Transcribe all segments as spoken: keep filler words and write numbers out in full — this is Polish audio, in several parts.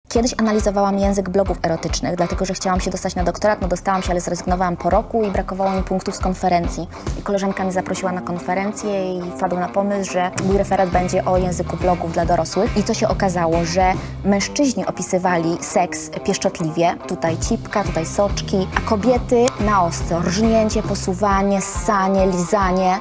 Kiedyś analizowałam język blogów erotycznych, dlatego że chciałam się dostać na doktorat, no dostałam się, ale zrezygnowałam po roku i brakowało mi punktów z konferencji. I koleżanka mnie zaprosiła na konferencję i wpadł na pomysł, że mój referat będzie o języku blogów dla dorosłych. I co się okazało, że mężczyźni opisywali seks pieszczotliwie, tutaj cipka, tutaj soczki, a kobiety na ostro, rżnięcie, posuwanie, ssanie, lizanie.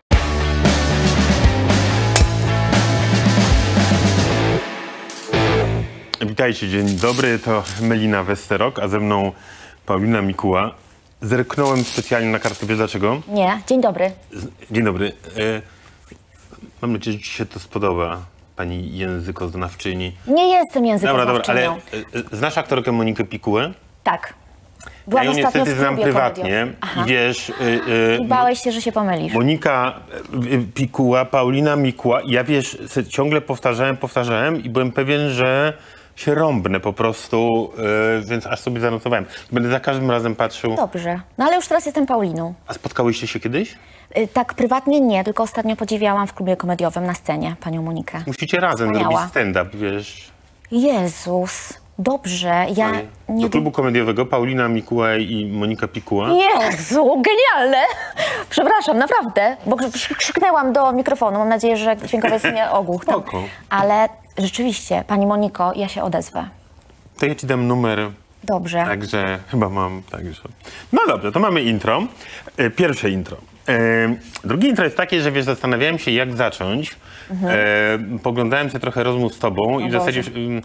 Witajcie, dzień dobry, to Melina Westerok, a ze mną Paulina Mikuła. Zerknąłem specjalnie na kartę, wiesz dlaczego? Nie, dzień dobry. Dzień dobry. E, mam nadzieję, że ci się to spodoba, pani językoznawczyni. Nie jestem językoznawczynią. Dobra, dobra, ale e, znasz aktorkę Monikę Pikułę? Tak. Byłam ja ją ostatnio niestety w znam prywatnie Aha. i wiesz... I bałeś się, że się pomylisz. Monika Pikuła, Paulina Mikuła. Ja wiesz, ciągle powtarzałem, powtarzałem i byłem pewien, że się rąbnę po prostu, yy, więc aż sobie zanotowałem. Będę za każdym razem patrzył. Dobrze, no ale już teraz jestem Pauliną. A spotkałyście się kiedyś? Y, tak prywatnie nie, tylko ostatnio podziwiałam w klubie komediowym na scenie panią Monikę. Musicie razem Wspaniała. zrobić stand-up, wiesz. Jezus, dobrze, ja Do nie... klubu komediowego Paulina Mikuła i Monika Pikuła. Jezu, genialne! Przepraszam, naprawdę, bo krzyknęłam do mikrofonu. Mam nadzieję, że dźwiękowiec nie ogłuchnął. Spoko. Ale rzeczywiście, pani Moniko, ja się odezwę. To ja ci dam numer. Dobrze. Także chyba mam, także. No dobrze, to mamy intro. E, Pierwsze intro. E, drugie intro jest takie, że wiesz, zastanawiałem się, jak zacząć. Mhm. E, poglądałem sobie trochę rozmów z tobą o i w zasadzie e,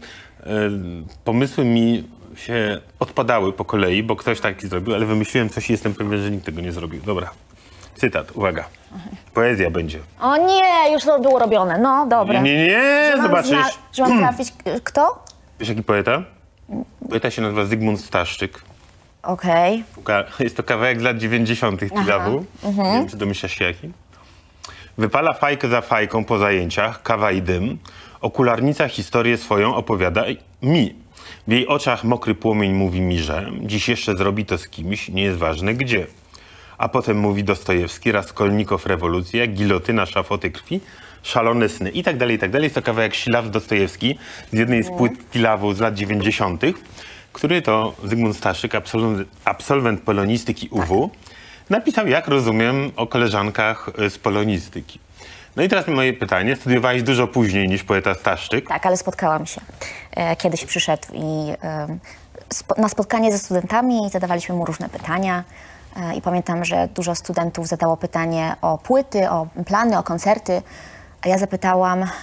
pomysły mi się odpadały po kolei, bo ktoś taki zrobił, ale wymyśliłem coś i jestem pewien, że nikt tego nie zrobił. Dobra. Cytat, uwaga. Poezja będzie. O nie, już to było robione. No, dobra. Nie, nie, nie, że zobaczysz. Mam że mam trafić... Kto? Wiesz, jaki poeta? Poeta się nazywa Zygmunt Staszczyk. Okej. Okay. Jest to kawałek z lat dziewięćdziesiątych Tilawu. Mhm. Nie wiem, czy domyślasz się jaki. Wypala fajkę za fajką po zajęciach, kawa i dym. Okularnica historię swoją opowiada mi. W jej oczach mokry płomień mówi mi, że dziś jeszcze zrobi to z kimś, nie jest ważne gdzie. A potem mówi Dostojewski, Raskolnikow rewolucja, gilotyna, szafoty krwi, szalone sny i tak dalej, i tak dalej. Jest to kawałek Silaw Dostojewski z jednej z płyt Tilawu z lat dziewięćdziesiątych, który to Zygmunt Staszyk, absolwent, absolwent polonistyki U W, napisał, jak rozumiem, o koleżankach z polonistyki. No i teraz moje pytanie. Studiowałeś dużo później niż poeta Staszczyk. Tak, ale spotkałam się. E, kiedyś przyszedł i e, spo, na spotkanie ze studentami zadawaliśmy mu różne pytania. E, I pamiętam, że dużo studentów zadało pytanie o płyty, o plany, o koncerty. A ja zapytałam, e,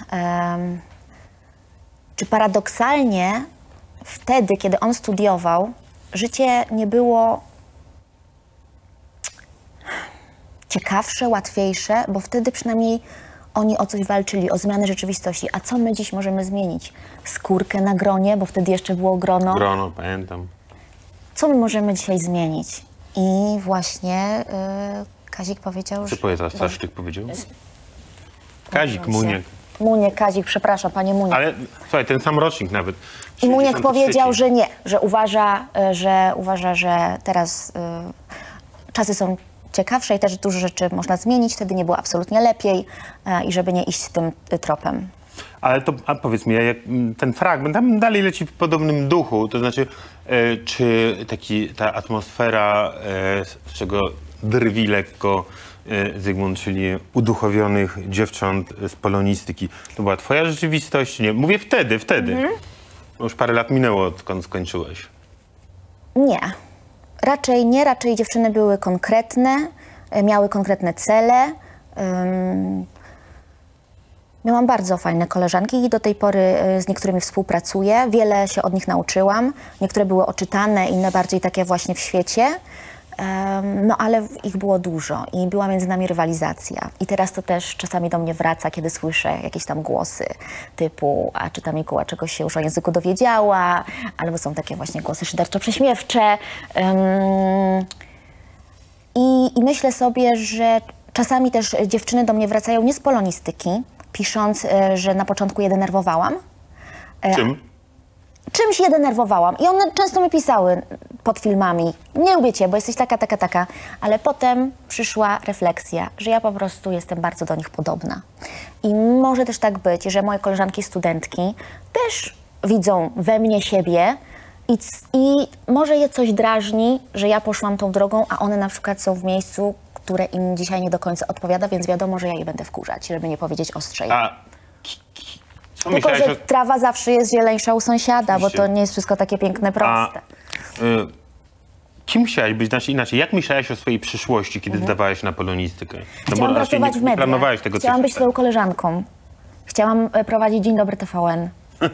czy paradoksalnie wtedy, kiedy on studiował, życie nie było ciekawsze, łatwiejsze, bo wtedy przynajmniej oni o coś walczyli, o zmianę rzeczywistości. A co my dziś możemy zmienić? Skórkę na gronie, bo wtedy jeszcze było grono. Grono, pamiętam. Co my możemy dzisiaj zmienić? I właśnie yy, Kazik powiedział, Co że... poeta Staszczyk powiedział? Kazik, Muniek. Muniek, Kazik, przepraszam, panie Muniek. Ale słuchaj, ten sam rocznik nawet. I Muniek powiedział, że nie, że uważa, że, uważa, że teraz yy, czasy są ciekawsze i też dużo rzeczy można zmienić, wtedy nie było absolutnie lepiej e, i żeby nie iść tym y, tropem. Ale to, a powiedz mi, jak ten fragment tam dalej leci w podobnym duchu, to znaczy, e, czy taki, ta atmosfera, e, z czego drwi lekko e, Zygmunt, czyli uduchowionych dziewcząt z polonistyki, to była twoja rzeczywistość? Nie, mówię wtedy, wtedy. Mhm. Już parę lat minęło, odkąd skończyłeś. Nie. Raczej nie, raczej dziewczyny były konkretne, miały konkretne cele. Um, miałam bardzo fajne koleżanki i do tej pory z niektórymi współpracuję. Wiele się od nich nauczyłam. Niektóre były oczytane, inne bardziej takie właśnie w świecie. Um, no ale ich było dużo i była między nami rywalizacja. I teraz to też czasami do mnie wraca, kiedy słyszę jakieś tam głosy typu, a czy ta Mikuła czegoś się już o języku dowiedziała, albo są takie właśnie głosy szyderczo-prześmiewcze. Um, i, I myślę sobie, że czasami też dziewczyny do mnie wracają nie z polonistyki, pisząc, że na początku je denerwowałam. Czym? Czymś je denerwowałam i one często mi pisały pod filmami, nie lubię cię, bo jesteś taka, taka, taka, ale potem przyszła refleksja, że ja po prostu jestem bardzo do nich podobna. I może też tak być, że moje koleżanki studentki też widzą we mnie siebie i, i może je coś drażni, że ja poszłam tą drogą, a one na przykład są w miejscu, które im dzisiaj nie do końca odpowiada, więc wiadomo, że ja je będę wkurzać, żeby nie powiedzieć ostrzej. A co Tylko, myślałaś że o... trawa zawsze jest zieleńsza u sąsiada, Oczywiście. bo to nie jest wszystko takie piękne, proste. A, y, kim chciałaś być? Znaczy inaczej, jak myślałaś o swojej przyszłości, kiedy Mhm. zdawałaś na polonistykę? No Chciałam bo raczej pracować nie, w nie mediach. planowałaś tego, co Chciałam się być stanie. swoją koleżanką. Chciałam e, prowadzić Dzień Dobry T V N.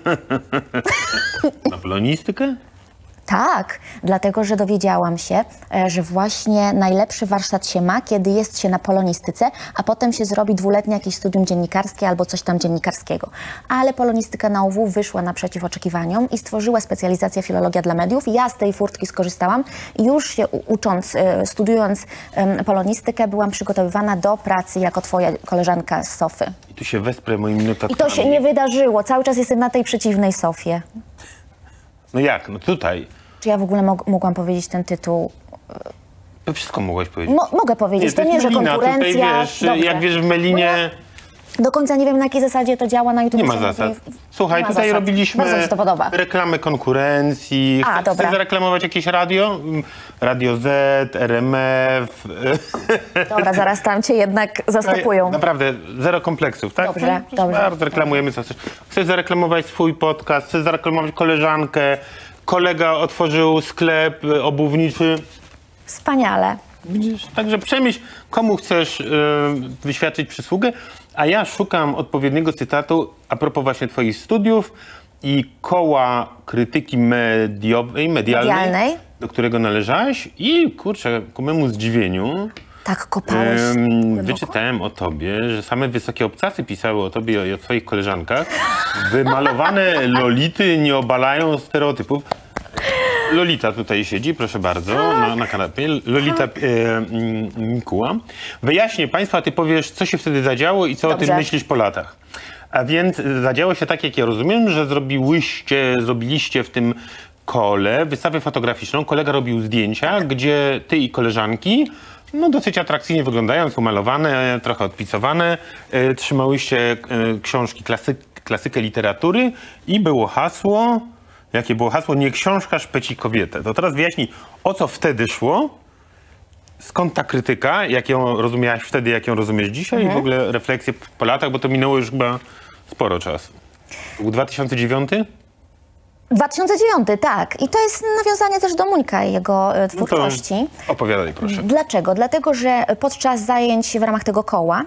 Na polonistykę? Tak, dlatego że dowiedziałam się, e, że właśnie najlepszy warsztat się ma, kiedy jest się na polonistyce, a potem się zrobi dwuletnie jakieś studium dziennikarskie albo coś tam dziennikarskiego. Ale polonistyka na U W wyszła naprzeciw oczekiwaniom i stworzyła specjalizację filologia dla mediów. Ja z tej furtki skorzystałam i już się u- ucząc, e, studiując em, polonistykę, byłam przygotowywana do pracy jako twoja koleżanka z Sofy. I tu się wesprę moimi notatkami. I to się nie wydarzyło. Cały czas jestem na tej przeciwnej Sofie. No jak? No tutaj. Czy ja w ogóle mog- mogłam powiedzieć ten tytuł? To wszystko mogłaś powiedzieć. Mo- mogę powiedzieć, to nie, jest że Melina. konkurencja. Tutaj wiesz, Dobrze. jak wiesz w Melinie... Do końca nie wiem, na jakiej zasadzie to działa na YouTube. Nie ma się zasad. mówi- Słuchaj, nie ma tutaj zasad. robiliśmy Bardzo mi się to podoba. reklamę konkurencji. A, Chce- dobra. Chcesz zareklamować jakieś radio? Mm, Radio Z, R M F. Dobra, zaraz tam cię jednak zastopują. Naprawdę, zero kompleksów, tak? Dobrze, No, proszę dobrze. Bardzo, reklamujemy co chcesz. Chcesz zareklamować swój podcast, chcesz zareklamować koleżankę, kolega otworzył sklep y, obuwniczy. Wspaniale. Widzisz? Także przemyśl, komu chcesz y, wyświadczyć przysługę, a ja szukam odpowiedniego cytatu a propos właśnie twoich studiów i koła krytyki mediowej, medialnej, Medialnej. do którego należałaś i kurczę, ku memu zdziwieniu Tak kopałeś. em, głęboko? wyczytałem o tobie, że same wysokie obcasy pisały o tobie i o twoich koleżankach. Wymalowane lolity nie obalają stereotypów. Lolita tutaj siedzi, proszę bardzo, na, na kanapie. Lolita e, mm, Mikuła. Wyjaśnię Państwu, a ty powiesz, co się wtedy zadziało i co o Dobrze. tym myślisz po latach. A więc e, zadziało się tak, jak ja rozumiem, że zrobiłyście, zrobiliście w tym kole wystawę fotograficzną. Kolega robił zdjęcia, gdzie ty i koleżanki, no dosyć atrakcyjnie wyglądając, umalowane, trochę odpicowane, e, trzymałyście e, książki, klasy, klasykę literatury i było hasło... Jakie było hasło? Nie książka szpeci kobietę. To teraz wyjaśnij, o co wtedy szło, skąd ta krytyka, jak ją rozumiałaś wtedy, jak ją rozumiesz dzisiaj i w ogóle refleksje po latach, bo to minęło już chyba sporo czasu. To był dwa tysiące dziewiąty? dwa tysiące dziewiąty, tak. I to jest nawiązanie też do Muńka i jego e, No to twórczości. opowiadaj proszę. Dlaczego? Dlatego, że podczas zajęć w ramach tego koła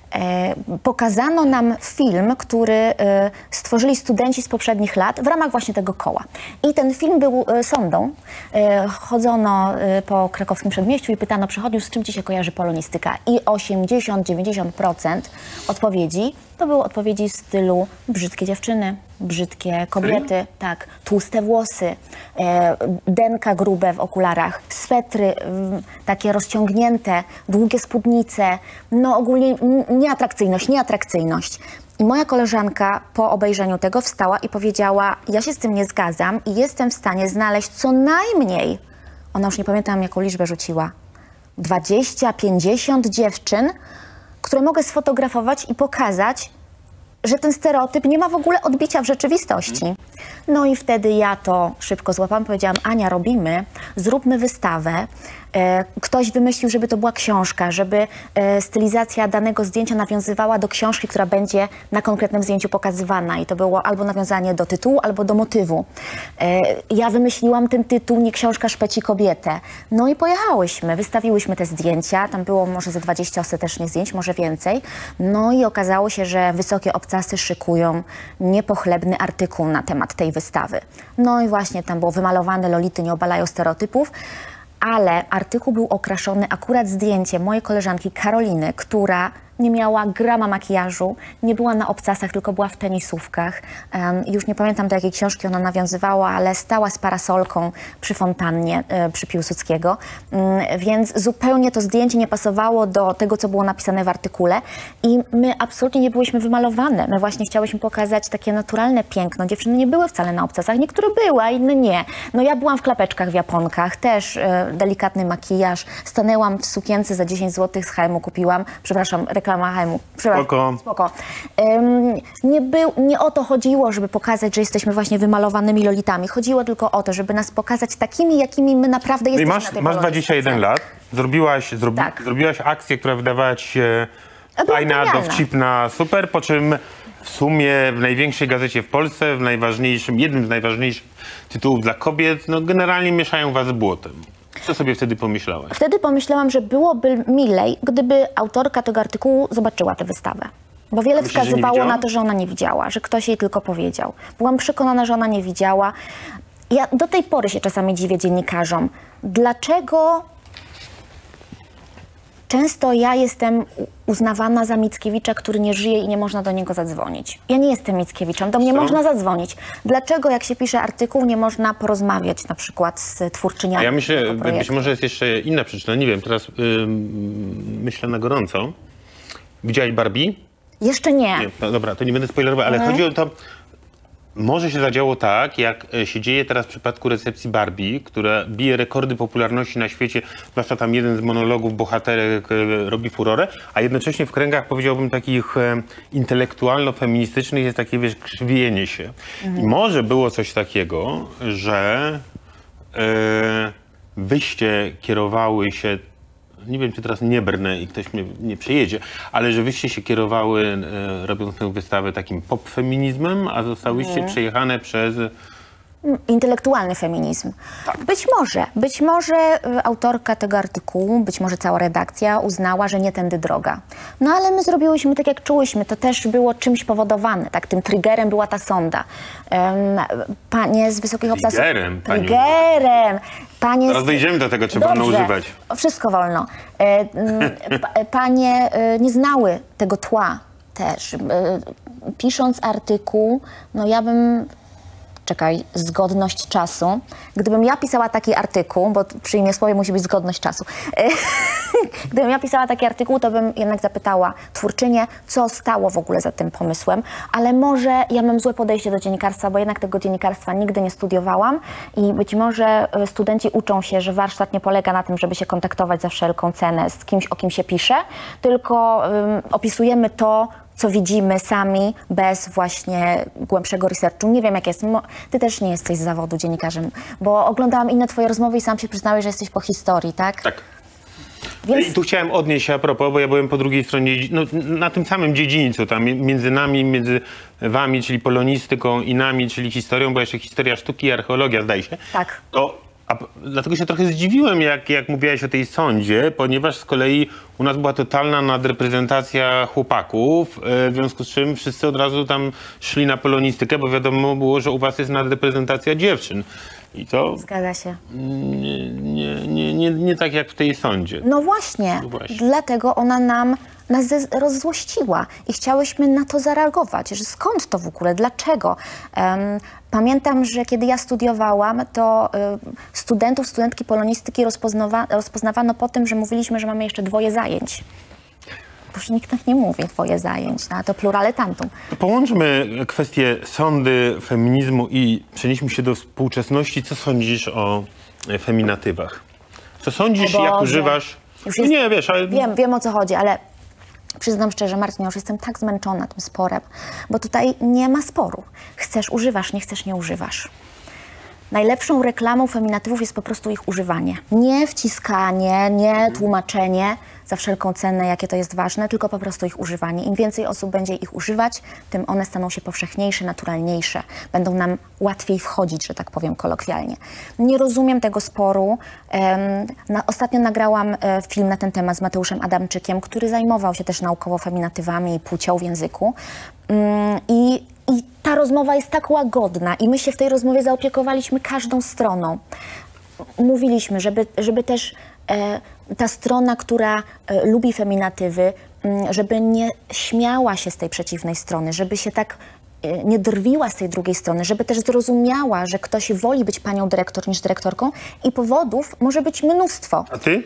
e, pokazano nam film, który e, stworzyli studenci z poprzednich lat w ramach właśnie tego koła. I ten film był e, sondą. E, chodzono e, po krakowskim przedmieściu i pytano przechodniów, z czym ci się kojarzy polonistyka. I osiemdziesiąt do dziewięćdziesięciu procent odpowiedzi to były odpowiedzi w stylu brzydkie dziewczyny, brzydkie kobiety, tak, tłuste włosy, e, denka grube w okularach, swetry m, takie rozciągnięte, długie spódnice, no ogólnie n- nieatrakcyjność, nieatrakcyjność. I moja koleżanka po obejrzeniu tego wstała i powiedziała, ja się z tym nie zgadzam i jestem w stanie znaleźć co najmniej, ona już nie pamiętam jaką liczbę rzuciła, dwadzieścia, pięćdziesiąt dziewczyn, które mogę sfotografować i pokazać, że ten stereotyp nie ma w ogóle odbicia w rzeczywistości. No i wtedy ja to szybko złapałam, powiedziałam, Ania, robimy, zróbmy wystawę. E, ktoś wymyślił, żeby to była książka, żeby e, stylizacja danego zdjęcia nawiązywała do książki, która będzie na konkretnym zdjęciu pokazywana. I to było albo nawiązanie do tytułu, albo do motywu. E, ja wymyśliłam ten tytuł, nie książka szpeci kobietę. No i pojechałyśmy, wystawiłyśmy te zdjęcia. Tam było może ze dwadzieścia ostatecznie zdjęć, może więcej. No i okazało się, że wysokie obcasy szykują niepochlebny artykuł na temat tej wystawy. No i właśnie tam było wymalowane lolity nie obalają stereotypów. Ale artykuł był okraszony akurat zdjęciem mojej koleżanki Karoliny, która nie miała grama makijażu, nie była na obcasach, tylko była w tenisówkach. Um, już nie pamiętam, do jakiej książki ona nawiązywała, ale stała z parasolką przy fontannie e, przy Piłsudskiego. Um, więc zupełnie to zdjęcie nie pasowało do tego, co było napisane w artykule. I my absolutnie nie byłyśmy wymalowane. My właśnie chciałyśmy pokazać takie naturalne piękno. Dziewczyny nie były wcale na obcasach. Niektóre były, a inne nie. No ja byłam w klapeczkach w japonkach, też e, delikatny makijaż. Stanęłam w sukience za dziesięć złotych z H M U, kupiłam, przepraszam, reklamę reklama H and M. Przepraszam. Spoko. Spoko. Ym, nie, był, nie o to chodziło, żeby pokazać, że jesteśmy właśnie wymalowanymi lolitami. Chodziło tylko o to, żeby nas pokazać takimi, jakimi my naprawdę No i jesteśmy masz, na tej masz polonii. dwadzieścia jeden lat, zrobiłaś, zrobi, Tak. zrobiłaś akcję, która wydawała ci się A była fajna, genialna. dowcipna, super, po czym w sumie w największej gazecie w Polsce, w najważniejszym, jednym z najważniejszych tytułów dla kobiet, no generalnie mieszają was z błotem. Co sobie wtedy pomyślałaś? Wtedy pomyślałam, że byłoby milej, gdyby autorka tego artykułu zobaczyła tę wystawę. Bo wiele Myślisz, że nie wskazywało widziała? na to, że ona nie widziała, że ktoś jej tylko powiedział. Byłam przekonana, że ona nie widziała. Ja do tej pory się czasami dziwię dziennikarzom. Dlaczego często ja jestem u- uznawana za Mickiewicza, który nie żyje i nie można do niego zadzwonić? Ja nie jestem Mickiewiczem, do mnie Co? można zadzwonić. Dlaczego jak się pisze artykuł, nie można porozmawiać na przykład z twórczyniami A ja myślę, tego być projektu? może jest jeszcze inna przyczyna, nie wiem, teraz ym, myślę na gorąco. Widziałaś Barbie? Jeszcze nie. Nie, no dobra, to nie będę spoilerował, ale chodzi o to, może się zadziało tak, jak e, się dzieje teraz w przypadku recepcji Barbie, która bije rekordy popularności na świecie, zwłaszcza tam jeden z monologów bohaterek e, robi furorę, a jednocześnie w kręgach, powiedziałbym, takich e, intelektualno-feministycznych jest takie, wiesz, krzywienie się. I może było coś takiego, że e, wyście kierowały się, nie wiem, czy teraz nie brnę i ktoś mnie nie przejedzie, ale że wyście się kierowały, e, robiąc tę wystawę, takim pop-feminizmem, a zostałyście przejechane przez... Intelektualny feminizm. Być może, być może y, autorka tego artykułu, być może cała redakcja uznała, że nie tędy droga. No ale my zrobiłyśmy tak, jak czułyśmy. To też było czymś powodowane, tak? Tym triggerem była ta sonda. Em, panie z wysokich obcasów... Triggerem, pani Triggerem! Panie Zaraz z... dojdziemy do tego, czy wolno Dobrze. używać. O, wszystko wolno. E, mm, pa, panie e, nie znały tego tła też. E, pisząc artykuł, no ja bym... Czekaj, zgodność czasu. Gdybym ja pisała taki artykuł, bo przy imię słowie musi być zgodność czasu. Gdybym ja pisała taki artykuł, to bym jednak zapytała twórczynię, co stało w ogóle za tym pomysłem, ale może ja mam złe podejście do dziennikarstwa, bo jednak tego dziennikarstwa nigdy nie studiowałam i być może y, studenci uczą się, że warsztat nie polega na tym, żeby się kontaktować za wszelką cenę z kimś, o kim się pisze, tylko ym, opisujemy to, co widzimy sami, bez właśnie głębszego researchu. Nie wiem, jak jest. Mo- Ty też nie jesteś z zawodu dziennikarzem, bo oglądałam inne twoje rozmowy i sam się przyznałeś, że jesteś po historii, tak? Tak. Więc I tu chciałem odnieść się a propos, bo ja byłem po drugiej stronie, no, na tym samym dziedzińcu, tam między nami, między wami, czyli polonistyką i nami, czyli historią, bo jeszcze historia sztuki i archeologia, zdaje się. tak. To, a, p- dlatego się trochę zdziwiłem, jak, jak mówiłaś o tej sądzie, ponieważ z kolei u nas była totalna nadreprezentacja chłopaków, e, w związku z czym wszyscy od razu tam szli na polonistykę, bo wiadomo było, że u was jest nadreprezentacja dziewczyn. I to Zgadza się. nie, nie, nie, nie, nie tak jak w tej sądzie. No właśnie, No właśnie. dlatego ona nam nas ze- rozzłościła i chciałyśmy na to zareagować, że skąd to w ogóle, dlaczego. Em, pamiętam, że kiedy ja studiowałam, to y, studentów, studentki polonistyki rozpoznawa- rozpoznawano po tym, że mówiliśmy, że mamy jeszcze dwoje zajęć. Bo już nikt tak nie mówi, dwoje zajęć, no, to plurale tantum. Połączmy kwestię sądy, feminizmu i przenieśmy się do współczesności. Co sądzisz o e, feminatywach? Co sądzisz, O jak Boże. używasz... Już No jest- nie, wiesz, ale... Wiem, wiem o co chodzi, ale przyznam szczerze, Marcin, ja już jestem tak zmęczona tym sporem, bo tutaj nie ma sporu. Chcesz, używasz, nie chcesz, nie używasz. Najlepszą reklamą feminatywów jest po prostu ich używanie. Nie wciskanie, nie tłumaczenie za wszelką cenę, jakie to jest ważne, tylko po prostu ich używanie. Im więcej osób będzie ich używać, tym one staną się powszechniejsze, naturalniejsze. Będą nam łatwiej wchodzić, że tak powiem kolokwialnie. Nie rozumiem tego sporu. Em, na, ostatnio nagrałam e, film na ten temat z Mateuszem Adamczykiem, który zajmował się też naukowo feminatywami i płcią w języku. Mm, I I ta rozmowa jest tak łagodna i my się w tej rozmowie zaopiekowaliśmy każdą stroną. Mówiliśmy, żeby, żeby też e, ta strona, która e, lubi feminatywy, m, żeby nie śmiała się z tej przeciwnej strony, żeby się tak e, nie drwiła z tej drugiej strony, żeby też zrozumiała, że ktoś woli być panią dyrektor niż dyrektorką i powodów może być mnóstwo. A ty?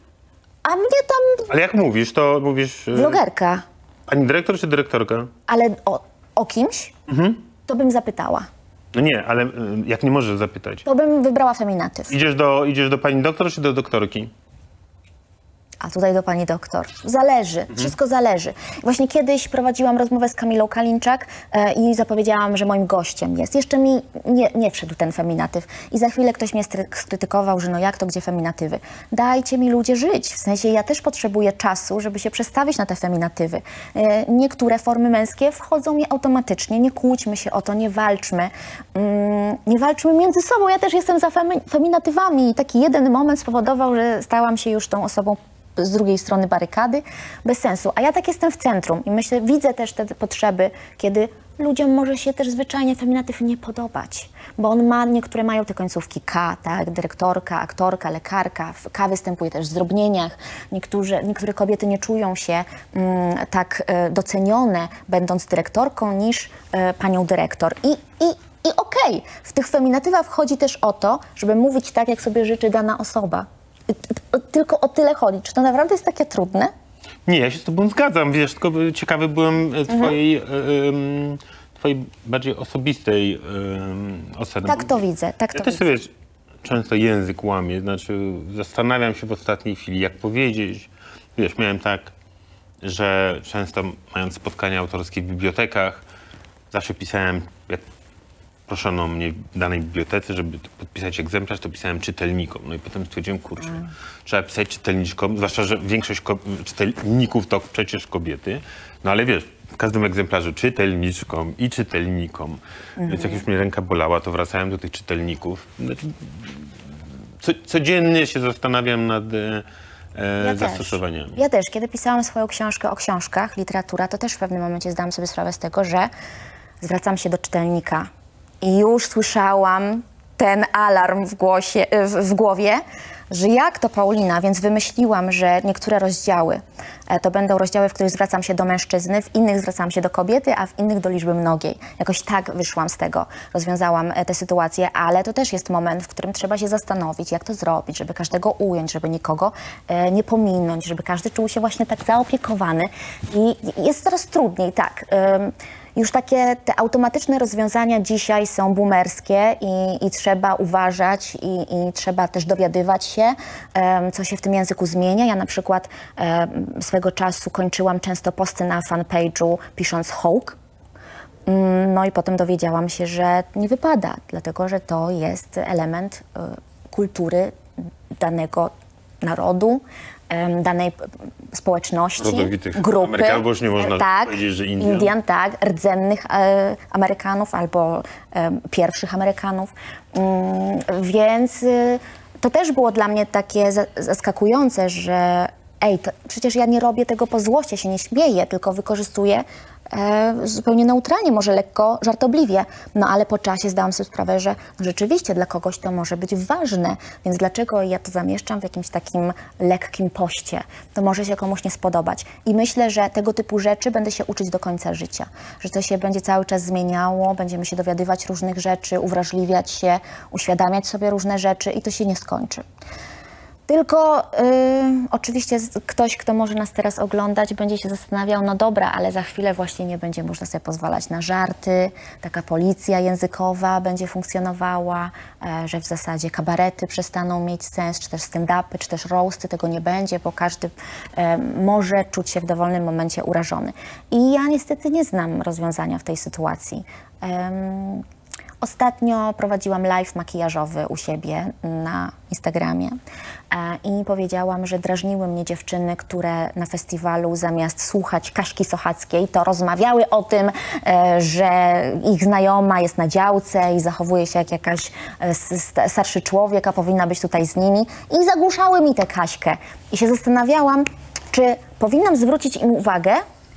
A mnie tam Ale jak mówisz, to mówisz... e, vlogerka, Pani dyrektor czy dyrektorka? ale o, o kimś, to bym zapytała. No nie, ale e, jak nie możesz zapytać? To bym wybrała feminatyw. Idziesz do, idziesz do pani doktor czy do doktorki? A tutaj do pani doktor. Zależy, mhm. wszystko zależy. Właśnie kiedyś prowadziłam rozmowę z Kamilą Kalinczak e, i zapowiedziałam, że moim gościem jest. Jeszcze mi nie, nie wszedł ten feminatyw. I za chwilę ktoś mnie skrytykował, że no jak to, gdzie feminatywy? Dajcie mi ludzie żyć. W sensie ja też potrzebuję czasu, żeby się przestawić na te feminatywy. E, niektóre formy męskie wchodzą mi automatycznie. Nie kłóćmy się o to, nie walczmy. Mm, nie walczmy między sobą. Ja też jestem za femi feminatywami. I taki jeden moment spowodował, że stałam się już tą osobą z drugiej strony barykady, bez sensu. A ja tak jestem w centrum i myślę, widzę też te potrzeby, kiedy ludziom może się też zwyczajnie feminatyw nie podobać, bo on ma, niektóre mają te końcówki K, tak, dyrektorka, aktorka, lekarka, K występuje też w zdrobnieniach. Niektórzy, niektóre kobiety nie czują się mm, tak e, docenione, będąc dyrektorką, niż e, panią dyrektor. I, i, i okej, okay. w tych feminatywach wchodzi też o to, żeby mówić tak, jak sobie życzy dana osoba. Tylko o tyle chodzi. Czy to naprawdę jest takie trudne? Nie, ja się z tobą zgadzam. Wiesz, tylko ciekawy byłem twojej, mhm. y, twojej bardziej osobistej y, oceny. Tak to widzę, tak to ja też widzę. sobie często język łamię. Znaczy zastanawiam się w ostatniej chwili, jak powiedzieć. Wiesz, miałem tak, że często mając spotkania autorskie w bibliotekach, zawsze pisałem, jak proszono mnie w danej bibliotece, żeby podpisać egzemplarz, to pisałem czytelnikom. No i potem stwierdziłem, kurczę, mm. trzeba pisać czytelniczkom, zwłaszcza, że większość czytelników to przecież kobiety. No ale wiesz, w każdym egzemplarzu czytelniczkom i czytelnikom. Mm. Więc jak już mnie ręka bolała, to wracałem do tych czytelników. Znaczy, co, codziennie się zastanawiam nad e, ja zastosowaniami. Też. Ja też. Kiedy pisałam swoją książkę o książkach, literatura, to też w pewnym momencie zdałam sobie sprawę z tego, że zwracam się do czytelnika. I już słyszałam ten alarm w, głosie, w, w głowie, że jak to Paulina, więc wymyśliłam, że niektóre rozdziały to będą rozdziały, w których zwracam się do mężczyzny, w innych zwracam się do kobiety, a w innych do liczby mnogiej. Jakoś tak wyszłam z tego, rozwiązałam tę sytuację, ale to też jest moment, w którym trzeba się zastanowić, jak to zrobić, żeby każdego ująć, żeby nikogo e, nie pominąć, żeby każdy czuł się właśnie tak zaopiekowany. I jest coraz trudniej, tak. Ym, Już takie te automatyczne rozwiązania dzisiaj są boomerskie i, i trzeba uważać i, i trzeba też dowiadywać się, um, co się w tym języku zmienia. Ja na przykład um, swego czasu kończyłam często posty na fanpage'u pisząc hołk. Um, no i potem dowiedziałam się, że nie wypada, dlatego że to jest element um, kultury danego narodu, danej społeczności, rodowitych grupy. Amerykanów, bo już nie można tak, powiedzieć, że Indian. Indian, tak, rdzennych e, Amerykanów albo e, pierwszych Amerykanów. Mm, więc y, to też było dla mnie takie za, zaskakujące, że ej, to, przecież ja nie robię tego po złości, ja się nie śmieję, tylko wykorzystuję e, zupełnie neutralnie, może lekko żartobliwie. No ale po czasie zdałam sobie sprawę, że no, rzeczywiście dla kogoś to może być ważne, więc dlaczego ja to zamieszczam w jakimś takim lekkim poście? To może się komuś nie spodobać. I myślę, że tego typu rzeczy będę się uczyć do końca życia. Że to się będzie cały czas zmieniało, będziemy się dowiadywać różnych rzeczy, uwrażliwiać się, uświadamiać sobie różne rzeczy i to się nie skończy. Tylko y, oczywiście ktoś, kto może nas teraz oglądać, będzie się zastanawiał, no dobra, ale za chwilę właśnie nie będzie można sobie pozwalać na żarty, taka policja językowa będzie funkcjonowała, e, że w zasadzie kabarety przestaną mieć sens, czy też stand-upy, czy też roasty, tego nie będzie, bo każdy e, może czuć się w dowolnym momencie urażony. I ja niestety nie znam rozwiązania w tej sytuacji. Um, Ostatnio prowadziłam live makijażowy u siebie na Instagramie e, i powiedziałam, że drażniły mnie dziewczyny, które na festiwalu zamiast słuchać Kaśki Sochackiej, to rozmawiały o tym, e, że ich znajoma jest na działce i zachowuje się jak jakaś e, starszy człowiek, a powinna być tutaj z nimi i zagłuszały mi tę Kaśkę. I się zastanawiałam, czy powinnam zwrócić im uwagę,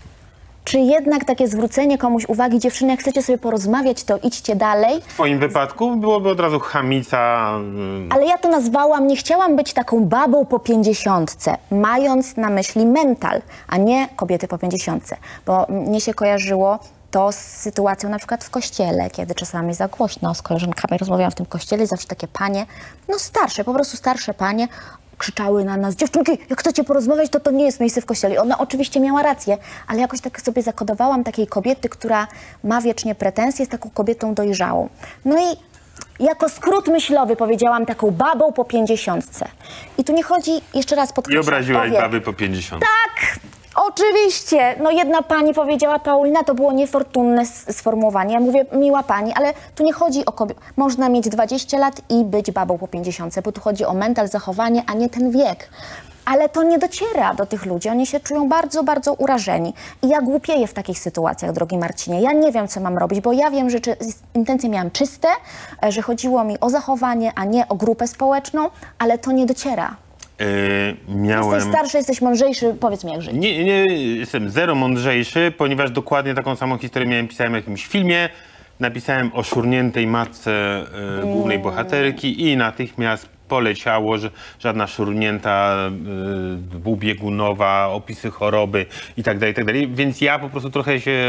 czy jednak takie zwrócenie komuś uwagi, dziewczyny, jak chcecie sobie porozmawiać, to idźcie dalej. W twoim wypadku byłoby od razu chamica. Ale ja to nazwałam, nie chciałam być taką babą po pięćdziesiątce, mając na myśli mental, a nie kobiety po pięćdziesiątce. Bo mnie się kojarzyło to z sytuacją na przykład w kościele, kiedy czasami za głośno z koleżankami rozmawiałam w tym kościele i zawsze takie panie, no starsze, po prostu starsze panie, krzyczały na nas, dziewczynki, jak chcecie porozmawiać, to to nie jest miejsce w kościele. I ona oczywiście miała rację, ale jakoś tak sobie zakodowałam takiej kobiety, która ma wiecznie pretensje, z taką kobietą dojrzałą. No i jako skrót myślowy powiedziałam taką babą po pięćdziesiątce. I tu nie chodzi, jeszcze raz I podkreślam. obraziłaś powiem, baby po pięćdziesiątce. Tak, oczywiście. No jedna pani powiedziała, Paulina, to było niefortunne s- sformułowanie. Ja mówię, miła pani, ale tu nie chodzi o kobietę. Można mieć dwadzieścia lat i być babą po pięćdziesiątce, bo tu chodzi o mental, zachowanie, a nie ten wiek. Ale to nie dociera do tych ludzi. Oni się czują bardzo, bardzo urażeni. I ja głupieję w takich sytuacjach, drogi Marcinie. Ja nie wiem, co mam robić, bo ja wiem, że czy, intencje miałam czyste, e, że chodziło mi o zachowanie, a nie o grupę społeczną, ale to nie dociera. Yy, miałem... Jesteś starszy, jesteś mądrzejszy, powiedz mi, jak żyć. Nie, nie, jestem zero mądrzejszy, ponieważ dokładnie taką samą historię miałem, pisałem w jakimś filmie. Napisałem o szurniętej matce e, głównej Mm. bohaterki i natychmiast poleciało, że żadna szurnięta e, dwubiegunowa, opisy choroby i tak dalej, i tak dalej. Więc ja po prostu trochę się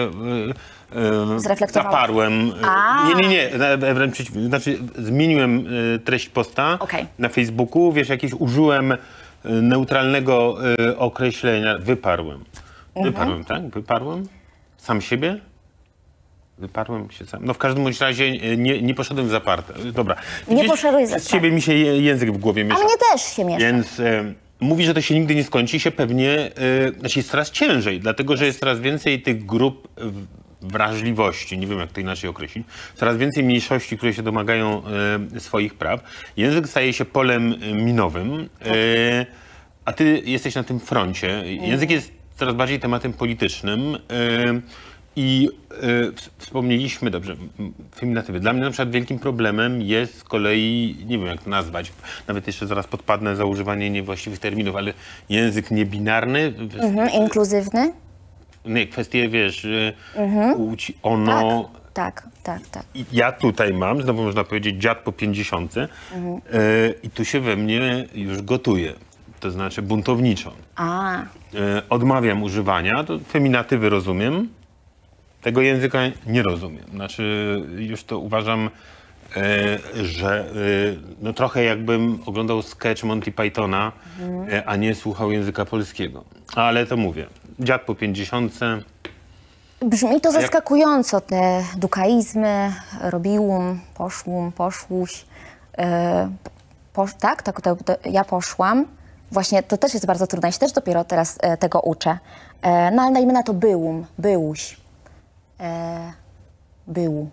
e, e, Zreflektowałeś. zaparłem. A. Nie, nie, nie. na- Wręcz przeciwnie. Znaczy zmieniłem e, treść posta Okej. na Facebooku. Wiesz, jakieś użyłem e, neutralnego e, określenia. Wyparłem. Wyparłem, tak? Wyparłem? Sam siebie? Wyparłem się sam. No w każdym bądź razie e, nie, nie poszedłem w zaparte. Dobra. Nie Widzisz, poszedłeś w Przez zaparte. ciebie mi się je, język w głowie miesza. Ale mnie też się miesza. Więc e, mówi, że to się nigdy nie skończy i się pewnie, e, znaczy jest coraz ciężej, dlatego że jest coraz więcej tych grup w- wrażliwości, nie wiem jak to inaczej określić, coraz więcej mniejszości, które się domagają e, swoich praw. Język staje się polem e, minowym, e, a ty jesteś na tym froncie. Język jest coraz bardziej tematem politycznym. E, I y, ws- wspomnieliśmy, dobrze, m, feminatywy. Dla mnie na przykład wielkim problemem jest z kolei, nie wiem jak to nazwać, nawet jeszcze zaraz podpadnę za używanie niewłaściwych terminów, ale język niebinarny, w- Mhm, inkluzywny? nie, kwestie, wiesz, y, płci, ono. Tak, tak, tak. I ja tutaj mam, znowu można powiedzieć, dziad po pięćdziesiątce y, i tu się we mnie już gotuje, to znaczy buntowniczo. A, Y, odmawiam używania, to feminatywy rozumiem, tego języka nie rozumiem. Znaczy, już to uważam, e, że e, no trochę jakbym oglądał sketch Monty Pythona, e, a nie słuchał języka polskiego. Ale to mówię, dziad po pięćdziesiątce. brzmi to zaskakująco, te dukaizmy, robiłum, poszłum, poszłuś. E, posz, tak, tak to, to, ja poszłam. Właśnie to też jest bardzo trudne, ja się też dopiero teraz e, tego uczę. E, no ale dajmy na to byłum, byłuś. E, był.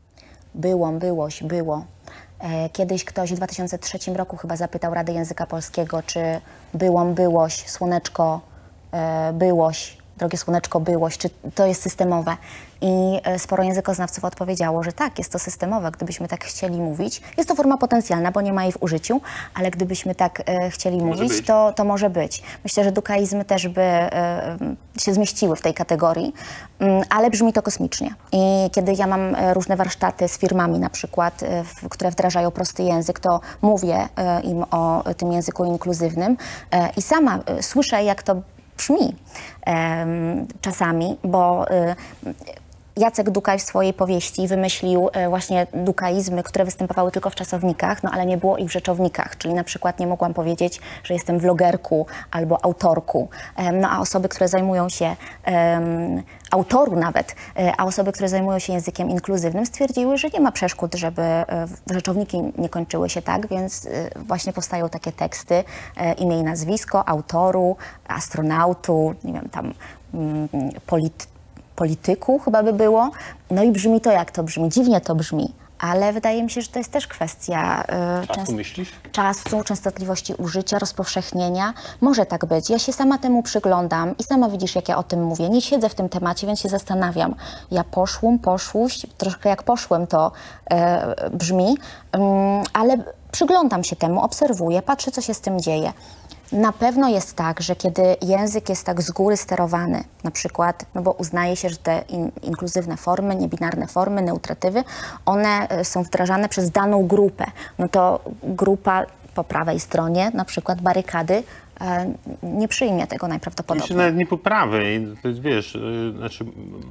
Byłom, byłoś, było. E, kiedyś ktoś w dwa tysiące trzecim roku chyba zapytał Rady Języka Polskiego, czy byłom, byłoś, słoneczko, e, byłoś, drogie słoneczko, byłoś, czy to jest systemowe. I e, sporo językoznawców odpowiedziało, że tak, jest to systemowe, gdybyśmy tak chcieli mówić. Jest to forma potencjalna, bo nie ma jej w użyciu, ale gdybyśmy tak e, chcieli mówić, być. to, to może być. Myślę, że dukaizmy też by e, się zmieściły w tej kategorii, mm, ale brzmi to kosmicznie. I kiedy ja mam e, różne warsztaty z firmami na przykład, e, w, które wdrażają prosty język, to mówię e, im o e, tym języku inkluzywnym e, i sama e, słyszę, jak to brzmi em, czasami, bo e, Jacek Dukaj w swojej powieści wymyślił e, właśnie dukaizmy, które występowały tylko w czasownikach, no ale nie było ich w rzeczownikach, czyli na przykład nie mogłam powiedzieć, że jestem vlogerku albo autorku, Em, no a osoby, które zajmują się em, autoru nawet, e, a osoby, które zajmują się językiem inkluzywnym stwierdziły, że nie ma przeszkód, żeby e, rzeczowniki nie kończyły się tak, więc e, właśnie powstają takie teksty, e, imię i nazwisko autoru, astronautu, nie wiem, tam mm, polit polityku chyba by było. No i brzmi to, jak to brzmi. Dziwnie to brzmi, ale wydaje mi się, że to jest też kwestia y, Czasu częst- myślisz? czasu, częstotliwości użycia, rozpowszechnienia. Może tak być. Ja się sama temu przyglądam i sama widzisz, jak ja o tym mówię. Nie siedzę w tym temacie, więc się zastanawiam. Ja poszłam, poszłuś, troszkę jak poszłem to e, brzmi, mm, ale przyglądam się temu, obserwuję, patrzę, co się z tym dzieje. Na pewno jest tak, że kiedy język jest tak z góry sterowany, na przykład, no bo uznaje się, że te in, inkluzywne formy, niebinarne formy, neutratywy, one e, są wdrażane przez daną grupę. No to grupa po prawej stronie, na przykład barykady, e, nie przyjmie tego Jeszcze najprawdopodobniej. nawet nie po prawej, to jest, wiesz, y, znaczy,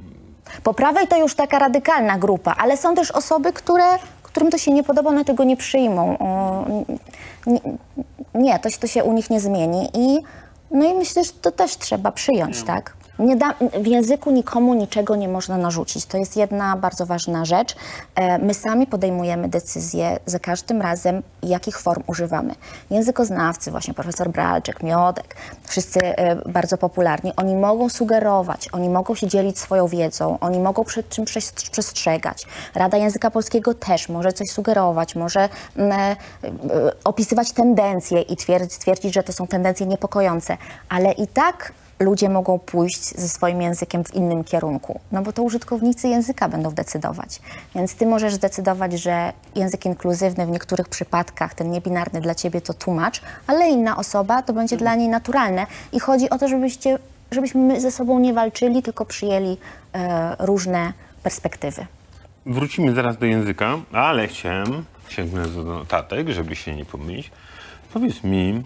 Po prawej to już taka radykalna grupa, ale są też osoby, które, którym to się nie podoba, one tego nie przyjmą. O, nie, nie to, się- to się u nich nie zmieni i no i myślę, że to też trzeba przyjąć, tak? Nie da, w języku nikomu niczego nie można narzucić. To jest jedna bardzo ważna rzecz. E, my sami podejmujemy decyzje za każdym razem, jakich form używamy. Językoznawcy, właśnie profesor Bralczyk, Miodek, wszyscy e, bardzo popularni, oni mogą sugerować, oni mogą się dzielić swoją wiedzą, oni mogą przed czym przestrzegać. Rada Języka Polskiego też może coś sugerować, może e, e, opisywać tendencje i twierdzić, twierdzić, że to są tendencje niepokojące, ale i tak ludzie mogą pójść ze swoim językiem w innym kierunku, no bo to użytkownicy języka będą decydować. Więc ty możesz zdecydować, że język inkluzywny w niektórych przypadkach, ten niebinarny dla ciebie to tłumacz, ale inna osoba to będzie dla niej naturalne. I chodzi o to, żebyście, żebyśmy my ze sobą nie walczyli, tylko przyjęli e, różne perspektywy. Wrócimy zaraz do języka, ale chciałem sięgnąć do notatek, żeby się nie pomylić. Powiedz mi,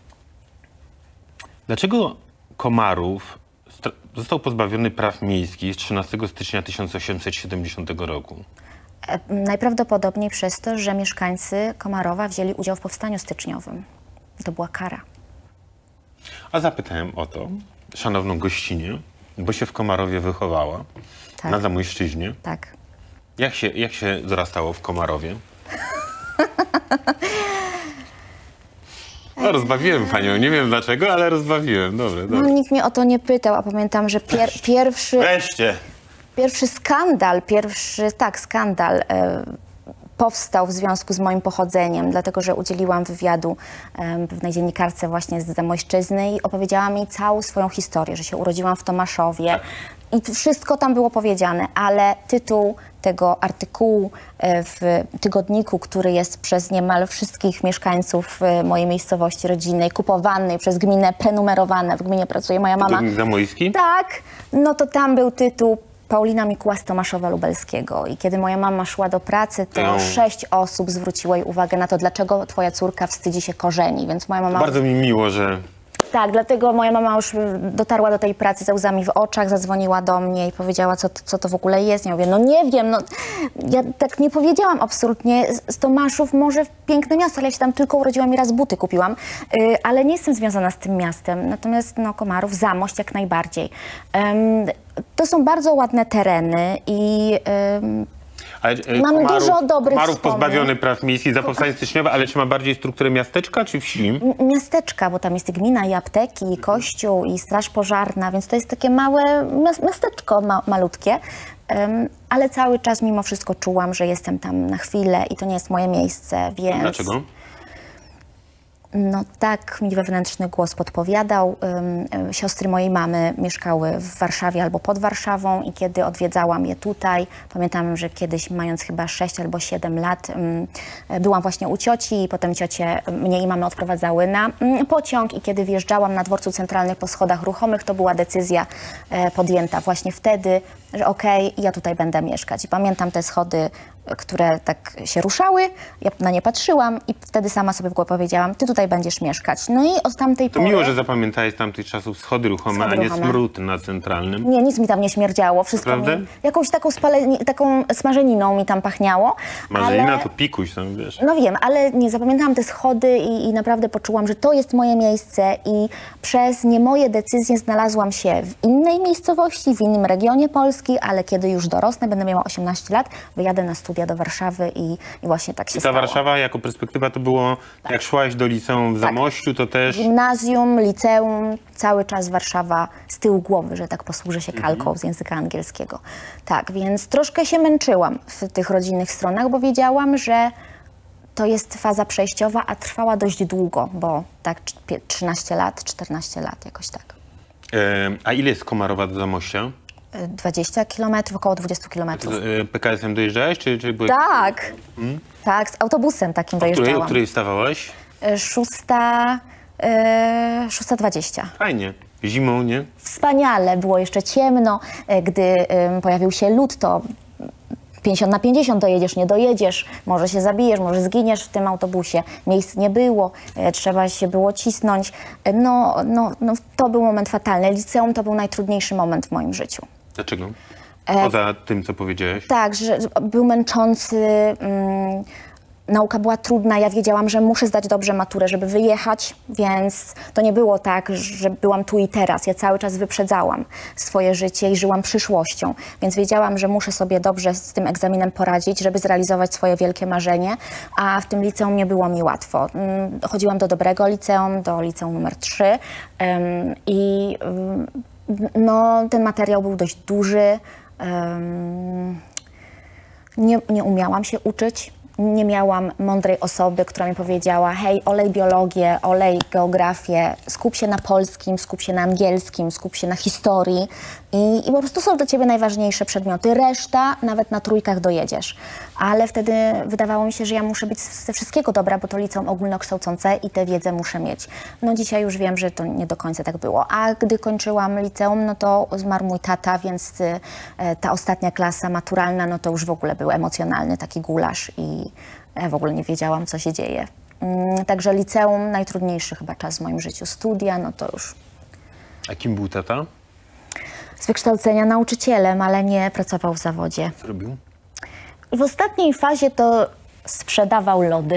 dlaczego Komarów został pozbawiony praw miejskich trzynastego stycznia tysiąc osiemset siedemdziesiątego roku? E, najprawdopodobniej przez to, że mieszkańcy Komarowa wzięli udział w powstaniu styczniowym. To była kara. A zapytałem o to szanowną gościnię, bo się w Komarowie wychowała, Tak. na Zamojszczyźnie. Tak. Jak się, jak się dorastało w Komarowie? No, rozbawiłem panią, nie wiem dlaczego, ale rozbawiłem. Dobre, No, dobre. nikt mnie o to nie pytał, a pamiętam, że pier pierwszy, Weźcie! pierwszy skandal, pierwszy, tak, skandal e, powstał w związku z moim pochodzeniem, dlatego że udzieliłam wywiadu e, pewnej dziennikarce właśnie z Zamojszczyzny i opowiedziała mi całą swoją historię, że się urodziłam w Tomaszowie i wszystko tam było powiedziane, ale tytuł tego artykułu w tygodniku, który jest przez niemal wszystkich mieszkańców mojej miejscowości rodzinnej, kupowany przez gminę, prenumerowany, w gminie pracuje moja mama. Tygodnik Zamojski? Tak, no to tam był tytuł Paulina Mikuła z Tomaszowa Lubelskiego i kiedy moja mama szła do pracy, to No. sześć osób zwróciło jej uwagę na to, dlaczego twoja córka wstydzi się korzeni, więc moja mama... Bardzo mi miło, że... Tak, dlatego moja mama już dotarła do tej pracy ze łzami w oczach, zadzwoniła do mnie i powiedziała, co, co to w ogóle jest. Ja mówię, no nie wiem, no ja tak nie powiedziałam absolutnie. Z, z Tomaszów może piękne miasto, ale ja się tam tylko urodziłam i raz buty kupiłam, yy, ale nie jestem związana z tym miastem. Natomiast no, Komarów, Zamość jak najbardziej. Ym, to są bardzo ładne tereny i... Ym, Ale, e, Mam Komarów, dużo dobrych Komarów wspomnień. pozbawiony praw miejskich za powstanie styczniowe, ale czy ma bardziej strukturę miasteczka czy wsi? M- miasteczka, bo tam jest i gmina, i apteki, i kościół, i straż pożarna, więc to jest takie małe mias- miasteczko ma- malutkie, Ym, ale cały czas mimo wszystko czułam, że jestem tam na chwilę i to nie jest moje miejsce, więc... Dlaczego? No tak mi wewnętrzny głos podpowiadał. Ym, y, siostry mojej mamy mieszkały w Warszawie albo pod Warszawą i kiedy odwiedzałam je tutaj, pamiętam, że kiedyś mając chyba sześć albo siedem lat ym, byłam właśnie u cioci i potem ciocie mnie i mamę odprowadzały na ym, pociąg i kiedy wjeżdżałam na dworcu centralnym po schodach ruchomych, to była decyzja e, podjęta właśnie wtedy, że okej, ja tutaj będę mieszkać. I pamiętam te schody, które tak się ruszały, ja na nie patrzyłam i wtedy sama sobie w głowie powiedziałam, ty tutaj będziesz mieszkać. No i od tamtej To pory... miło, że zapamiętałeś z tamtych czasów schody ruchome, Schody a nie ruchome. smród na centralnym. Nie, nic mi tam nie śmierdziało, wszystko Naprawdę? mi, jakąś taką, spale, taką smażeniną mi tam pachniało. Marzenina ale... to pikuś tam, wiesz. No wiem, ale nie zapamiętałam te schody i, i naprawdę poczułam, że to jest moje miejsce i przez nie moje decyzje znalazłam się w innej miejscowości, w innym regionie Polski, ale kiedy już dorosnę, będę miała osiemnaście lat, wyjadę na studia do Warszawy i, i właśnie tak się Ta stało. Warszawa jako perspektywa to było, jak szłaś do liceum w Zamościu, to też... Gimnazjum, liceum, cały czas Warszawa z tyłu głowy, że tak posłużę się kalką Mhm. z języka angielskiego. Tak, więc troszkę się męczyłam w tych rodzinnych stronach, bo wiedziałam, że to jest faza przejściowa, a trwała dość długo, bo tak trzynaście lat, czternaście lat, jakoś tak. E, a ile jest Komarowa do Zamościa? dwadzieścia kilometrów, około dwadzieścia kilometrów. E, P K S-em dojeżdżałeś, czy, czy byłeś... Tak, tak, z autobusem takim O której, o dojeżdżałam. której wstawałaś? E, Szósta, e, szósta dwadzieścia. Fajnie. Zimą, nie? Wspaniale, było jeszcze ciemno, e, gdy e, pojawił się lód, to pięćdziesiąt na pięćdziesiąt dojedziesz, nie dojedziesz, może się zabijesz, może zginiesz w tym autobusie. Miejsc nie było, e, trzeba się było cisnąć. E, no, no, no, to był moment fatalny. Liceum to był najtrudniejszy moment w moim życiu. Dlaczego? Poza tym, co powiedziałeś. Tak, że że był męczący. Mm, nauka była trudna, ja wiedziałam, że muszę zdać dobrze maturę, żeby wyjechać, więc to nie było tak, że byłam tu i teraz. Ja cały czas wyprzedzałam swoje życie i żyłam przyszłością, więc wiedziałam, że muszę sobie dobrze z tym egzaminem poradzić, żeby zrealizować swoje wielkie marzenie, a w tym liceum nie było mi łatwo. Chodziłam do dobrego liceum, do liceum numer trzy um, i um, no, ten materiał był dość duży. Um, nie, nie umiałam się uczyć. Nie miałam mądrej osoby, która mi powiedziała: hej, olej biologię, olej geografię, skup się na polskim, skup się na angielskim, skup się na historii i, i po prostu są dla ciebie najważniejsze przedmioty. Reszta nawet na trójkach dojedziesz. Ale wtedy wydawało mi się, że ja muszę być ze wszystkiego dobra, bo to liceum ogólnokształcące i tę wiedzę muszę mieć. No dzisiaj już wiem, że to nie do końca tak było. A gdy kończyłam liceum, no to zmarł mój tata, więc y, ta ostatnia klasa maturalna, no to już w ogóle był emocjonalny taki gulasz i ja w ogóle nie wiedziałam, co się dzieje. Mm, także liceum, najtrudniejszy chyba czas w moim życiu. Studia, no to już A kim był tata? z wykształcenia nauczycielem, ale nie pracował w zawodzie. Co robił? W ostatniej fazie to sprzedawał lody.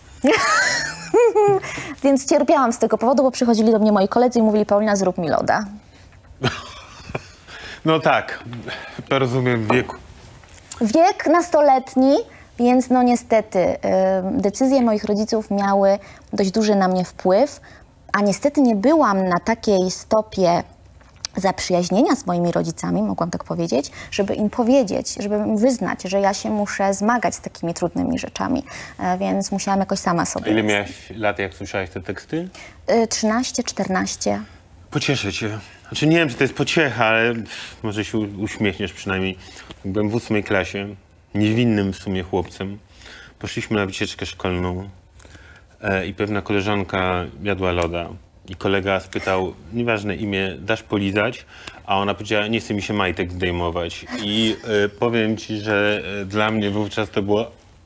Więc cierpiałam z tego powodu, bo przychodzili do mnie moi koledzy i mówili: Paulina, zrób mi loda. No tak, to rozumiem w wieku. Wiek nastoletni, więc no niestety y, decyzje moich rodziców miały dość duży na mnie wpływ, a niestety nie byłam na takiej stopie zaprzyjaźnienia z moimi rodzicami, mogłam tak powiedzieć, żeby im powiedzieć, żeby im wyznać, że ja się muszę zmagać z takimi trudnymi rzeczami, e, więc musiałam jakoś sama A sobie. ile miałaś lat, jak słyszałaś te teksty? Y, trzynaście, czternaście. Pocieszę cię. Znaczy nie wiem, czy to jest pociecha, ale może się u- uśmiechniesz przynajmniej. Byłem w ósmej klasie, niewinnym w sumie chłopcem. Poszliśmy na wycieczkę szkolną e, i pewna koleżanka jadła loda. I kolega spytał, nieważne imię, dasz polizać? A ona powiedziała: nie chce mi się majtek zdejmować. I e, powiem ci, że e, dla mnie wówczas to było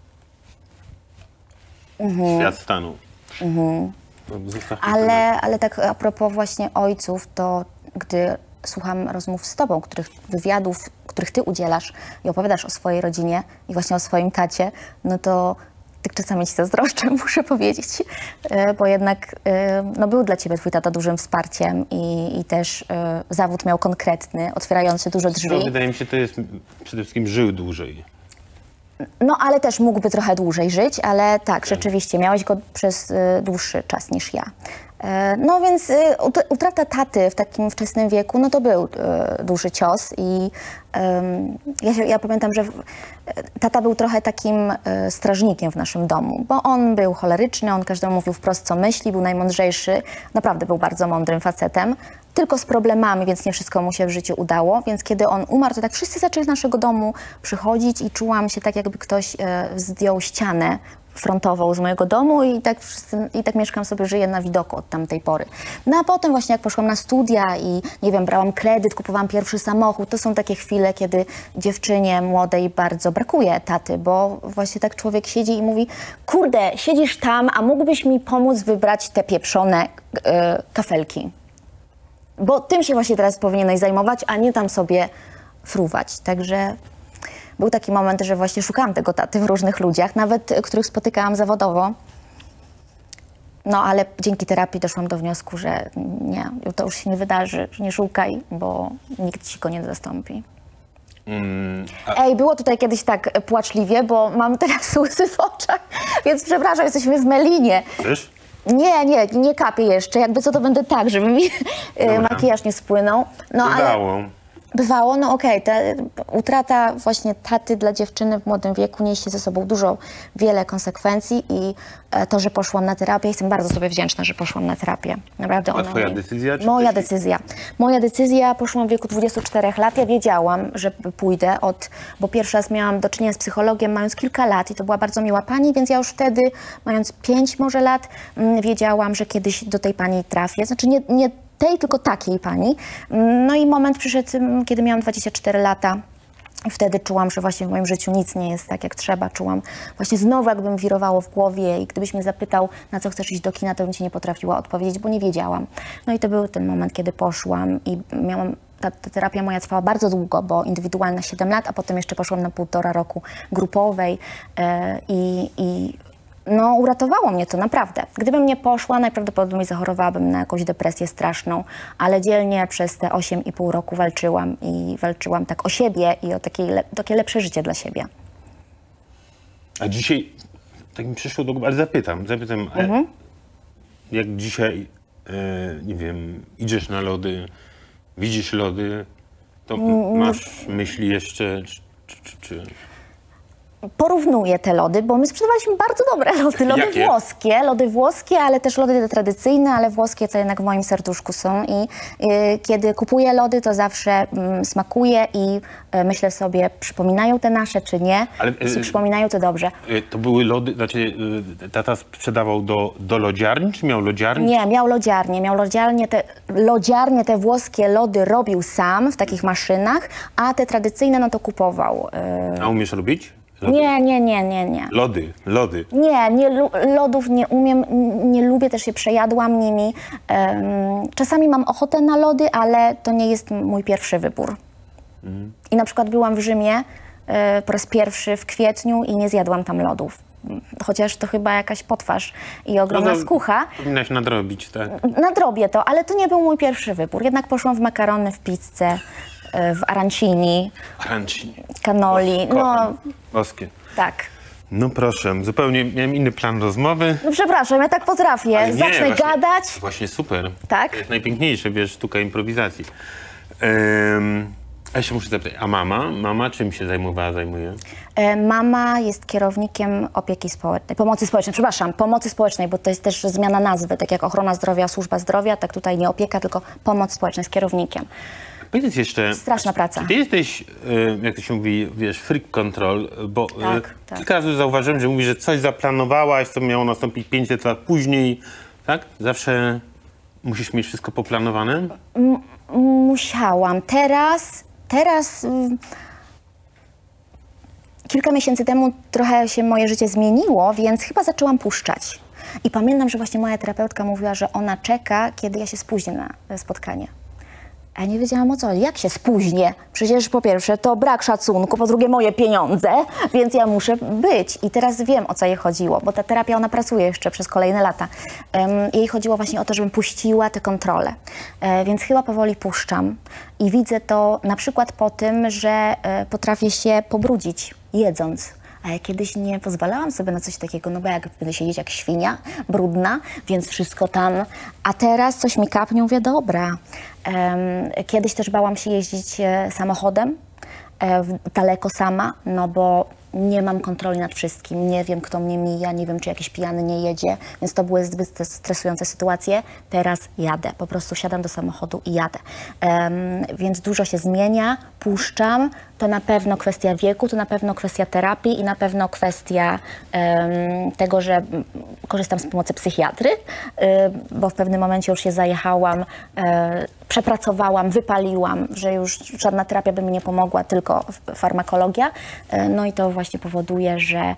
świat stanu. No, zostawmy to. Ale, ale tak a propos właśnie ojców, to gdy słucham rozmów z tobą, których wywiadów, których ty udzielasz i opowiadasz o swojej rodzinie i właśnie o swoim tacie, no to tak czasami ci zazdroszczę, muszę powiedzieć, e, bo jednak e, no był dla ciebie twój tata dużym wsparciem i, i też e, zawód miał konkretny, otwierający dużo No, drzwi. wydaje mi się, to jest przede wszystkim żył dłużej. No ale też mógłby trochę dłużej żyć, ale tak, rzeczywiście, miałeś go przez y, dłuższy czas niż ja. E, no więc y, ut- utrata taty w takim wczesnym wieku, no to był y, duży cios i ym, ja, się, ja pamiętam, że w, tata był trochę takim y, strażnikiem w naszym domu, bo on był choleryczny, on każdemu mówił wprost, co myśli, był najmądrzejszy, naprawdę był bardzo mądrym facetem, tylko z problemami, więc nie wszystko mu się w życiu udało, więc kiedy on umarł, to tak wszyscy zaczęli z naszego domu przychodzić i czułam się tak, jakby ktoś e, zdjął ścianę frontową z mojego domu i tak, wszyscy, i tak mieszkam sobie, żyję na widoku od tamtej pory. No a potem właśnie jak poszłam na studia i nie wiem, brałam kredyt, kupowałam pierwszy samochód, to są takie chwile, kiedy dziewczynie młodej bardzo brakuje taty, bo właśnie tak człowiek siedzi i mówi: kurde, siedzisz tam, a mógłbyś mi pomóc wybrać te pieprzone e, kafelki. Bo tym się właśnie teraz powinieneś zajmować, a nie tam sobie fruwać. Także był taki moment, że właśnie szukałam tego taty w różnych ludziach, nawet których spotykałam zawodowo. No ale dzięki terapii doszłam do wniosku, że nie, to już się nie wydarzy, że nie szukaj, bo nikt ci go nie zastąpi. Mm, a Ej, było tutaj kiedyś tak płaczliwie, bo mam teraz łzy w oczach, więc przepraszam, jesteśmy w Melinie. wiesz? Nie, nie, nie kapię jeszcze. Jakby co, to będę tak, żeby mi e, makijaż nie spłynął. No ale Bywało. bywało, no okej, ta utrata właśnie taty dla dziewczyny w młodym wieku niesie ze sobą dużo, wiele konsekwencji i e, to, że poszłam na terapię, jestem bardzo sobie wdzięczna, że poszłam na terapię. Naprawdę A ona twoja mi- decyzja, czy Moja też- decyzja. Moja decyzja, poszłam w wieku dwudziestu czterech lat. Ja wiedziałam, że pójdę od, bo pierwszy raz miałam do czynienia z psychologiem mając kilka lat i to była bardzo miła pani, więc ja już wtedy, mając pięć może lat, mm, wiedziałam, że kiedyś do tej pani trafię. Znaczy nie, nie tej, tylko takiej pani. No i moment przyszedł, mm, kiedy miałam dwadzieścia cztery lata. I wtedy czułam, że właśnie w moim życiu nic nie jest tak, jak trzeba. Czułam właśnie znowu, jakbym wirowało w głowie i gdybyś mnie zapytał, na co chcesz iść do kina, to bym ci nie potrafiła odpowiedzieć, bo nie wiedziałam. No i to był ten moment, kiedy poszłam i miałam, ta, ta terapia moja trwała bardzo długo, bo indywidualna siedem lat, a potem jeszcze poszłam na półtora roku grupowej e, i, i No, uratowało mnie to, naprawdę. Gdybym nie poszła, najprawdopodobniej zachorowałabym na jakąś depresję straszną, ale dzielnie przez te osiem i pół roku walczyłam i walczyłam tak o siebie i o takie, le takie lepsze życie dla siebie. A dzisiaj, tak mi przyszło do głowy, ale zapytam, zapytam, mhm. jak dzisiaj, e, nie wiem, idziesz na lody, widzisz lody, to masz myśli jeszcze, czy... czy, czy... Porównuję te lody, bo my sprzedawaliśmy bardzo dobre lody, lody Jakie? włoskie, lody włoskie, ale też lody tradycyjne, ale włoskie to jednak w moim serduszku są i y, kiedy kupuję lody, to zawsze y, smakuje i y, myślę sobie, przypominają te nasze, czy nie. Ale, Jeśli y, przypominają, to dobrze. Y, to były lody, znaczy y, tata sprzedawał do, do lodziarni, czy miał lodziarnię? Nie, miał lodziarnię, miał lodziarnię te, lodziarnie, te włoskie lody robił sam w takich maszynach, a te tradycyjne no to kupował. Y... A umiesz robić? Lody? Nie, nie, nie, nie, nie. Lody, lody. Nie, nie, lodów nie umiem, nie lubię, też się przejadłam nimi. Um, czasami mam ochotę na lody, ale to nie jest mój pierwszy wybór. Mm. I na przykład byłam w Rzymie e, po raz pierwszy w kwietniu i nie zjadłam tam lodów. Chociaż to chyba jakaś potwarz i ogromna no, no, skucha. Powinnaś nadrobić, tak? Nadrobię to, ale to nie był mój pierwszy wybór. Jednak poszłam w makarony, w pizzę, w arancini, Arancini. cannoli. No, boskie. tak. No proszę, zupełnie miałem inny plan rozmowy. No przepraszam, ja tak potrafię. Ale nie, Zacznę właśnie, gadać. Właśnie super. Tak? To jest najpiękniejsze, wiesz, sztuka improwizacji. Um, a jeszcze muszę zapytać, a mama? Mama czym się zajmowała, zajmuje? E, Mama jest kierownikiem opieki społecznej, pomocy społecznej, przepraszam, pomocy społecznej, bo to jest też zmiana nazwy, tak jak ochrona zdrowia, służba zdrowia, tak tutaj nie opieka, tylko pomoc społeczna z kierownikiem. Powiedz jeszcze... Straszna praca. Ty jesteś, jak to się mówi, wiesz, freak control, bo Tak, tak. kilka razy zauważyłem, że mówisz, że coś zaplanowałaś, co miało nastąpić pięćset lat później, tak? Zawsze musisz mieć wszystko poplanowane? M musiałam. Teraz, teraz... Mm, kilka miesięcy temu trochę się moje życie zmieniło, więc chyba zaczęłam puszczać. I pamiętam, że właśnie moja terapeutka mówiła, że ona czeka, kiedy ja się spóźnię na spotkanie. A ja nie wiedziałam, o co, jak się spóźnię. Przecież po pierwsze to brak szacunku, po drugie moje pieniądze, więc ja muszę być. I teraz wiem, o co jej chodziło, bo ta terapia, ona pracuje jeszcze przez kolejne lata. Um, jej chodziło właśnie o to, żebym puściła te kontrole. E, więc chyba powoli puszczam i widzę to na przykład po tym, że e, potrafię się pobrudzić jedząc. A ja kiedyś nie pozwalałam sobie na coś takiego, no bo jak będę siedzieć jak świnia, brudna, więc wszystko tam. A teraz coś mi kapnie, mówię, dobra. Um, kiedyś też bałam się jeździć e, samochodem, e, w, daleko sama, no bo nie mam kontroli nad wszystkim, nie wiem, kto mnie mija, nie wiem, czy jakiś pijany nie jedzie, więc to były zbyt stresujące sytuacje. Teraz jadę, po prostu siadam do samochodu i jadę. Um, więc dużo się zmienia, puszczam. To na pewno kwestia wieku, to na pewno kwestia terapii i na pewno kwestia um, tego, że korzystam z pomocy psychiatry, y, bo w pewnym momencie już się zajechałam, y, przepracowałam, wypaliłam, że już żadna terapia by mi nie pomogła, tylko farmakologia. Y, no i to właśnie powoduje, że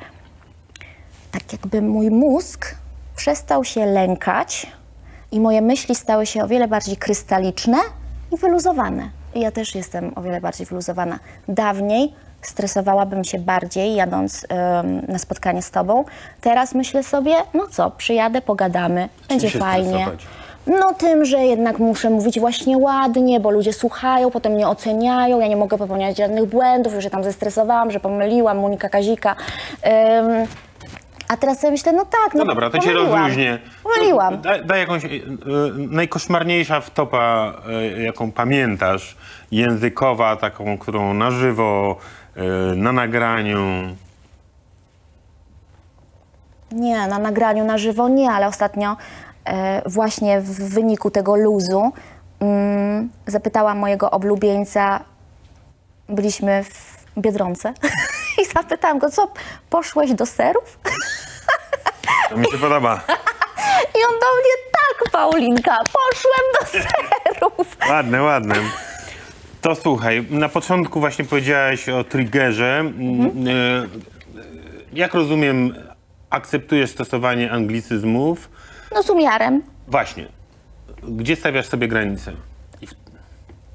tak jakby mój mózg przestał się lękać i moje myśli stały się o wiele bardziej krystaliczne i wyluzowane. I ja też jestem o wiele bardziej wyluzowana. Dawniej stresowałabym się bardziej, jadąc ym, na spotkanie z tobą. Teraz myślę sobie, no co, przyjadę, pogadamy, będzie fajnie. Stresować? No tym, że jednak muszę mówić właśnie ładnie, bo ludzie słuchają, potem mnie oceniają, ja nie mogę popełniać żadnych błędów, już się tam zestresowałam, że pomyliłam Monika Kazika. Ym, A teraz sobie myślę, no tak, no, no dobra, to cię pomyliłam. rozluźnię. Pomyliłam. Daj, daj jakąś y, y, najkoszmarniejsza wtopa, y, jaką pamiętasz, językowa, taką, którą na żywo, y, na nagraniu. Nie, na nagraniu na żywo nie, ale ostatnio e, właśnie w wyniku tego luzu mm, zapytałam mojego oblubieńca, byliśmy w Biedronce i zapytałam go, co, poszłeś do serów? To mi się podoba. I on do mnie, tak, Paulinka, poszłem do serów. Ładne, ładne. To słuchaj, na początku właśnie powiedziałaś o triggerze. Mhm. Y, jak rozumiem, akceptujesz stosowanie anglicyzmów? No z umiarem. Właśnie. Gdzie stawiasz sobie granice? I w...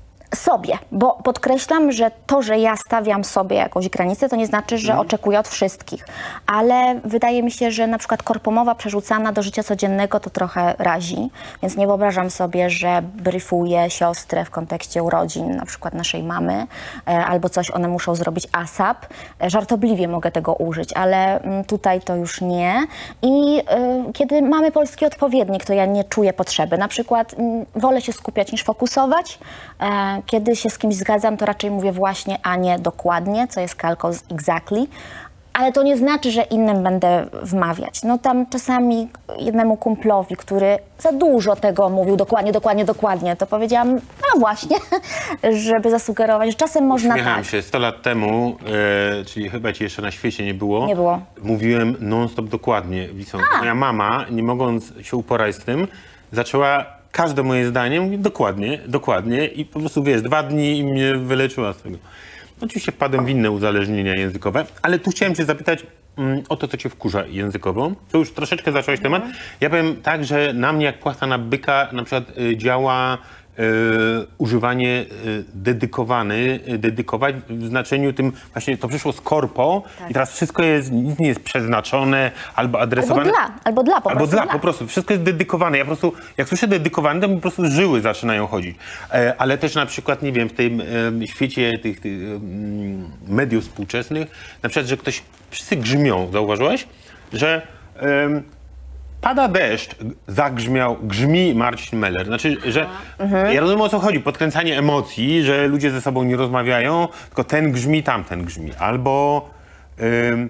sobie, bo podkreślam, że to, że ja stawiam sobie jakąś granicę, to nie znaczy, że Mhm. oczekuję od wszystkich, ale wydaje mi się, że na przykład korpomowa przerzucana do życia codziennego to trochę razi, więc nie wyobrażam sobie, że briefuję siostrę w kontekście urodzin, na przykład naszej mamy, e, albo coś one muszą zrobić asap. E, żartobliwie mogę tego użyć, ale mm, tutaj to już nie. I e, kiedy mamy polski odpowiednik, to ja nie czuję potrzeby. Na przykład mm, wolę się skupiać niż fokusować. E, kiedy się z kimś zgadzam, to raczej mówię właśnie, a nie dokładnie, co jest kalką z exactly. Ale to nie znaczy, że innym będę wmawiać. No tam czasami jednemu kumplowi, który za dużo tego mówił dokładnie, dokładnie, dokładnie, to powiedziałam, no właśnie, żeby zasugerować, że czasem można Śmiechałem tak. się sto lat temu, e, czyli chyba ci jeszcze na świecie nie było. Nie było. Mówiłem non-stop dokładnie. Wisąc. Moja mama, nie mogąc się uporać z tym, zaczęła każde moje zdanie mówić dokładnie, dokładnie i po prostu, wiesz, dwa dni i mnie wyleczyła z tego. Oczywiście wpadłem w inne uzależnienia językowe, ale tu chciałem cię zapytać mm, o to, co cię wkurza językowo. To już troszeczkę zacząłeś temat. Ja powiem tak, że na mnie jak płachta na byka na przykład y, działa y, używanie y, dedykowany, y, dedykować w znaczeniu tym właśnie to przyszło z korpo Tak. i teraz wszystko jest, nic nie jest przeznaczone albo Albo adresowane. dla, albo dla, po Albo prostu dla, po prostu. Wszystko jest dedykowane. Ja po prostu, jak słyszę dedykowany, to mi po prostu żyły zaczynają chodzić. E, ale też na przykład, nie wiem, w tym e, świecie tych, tych e, mediów współczesnych, na przykład, że ktoś, wszyscy grzmią, zauważyłeś? Że e, pada deszcz, zagrzmiał, grzmi Marcin Meller. Znaczy, że ja rozumiem, o co chodzi. Podkręcanie emocji, że ludzie ze sobą nie rozmawiają, tylko ten grzmi, tamten grzmi. Albo ym,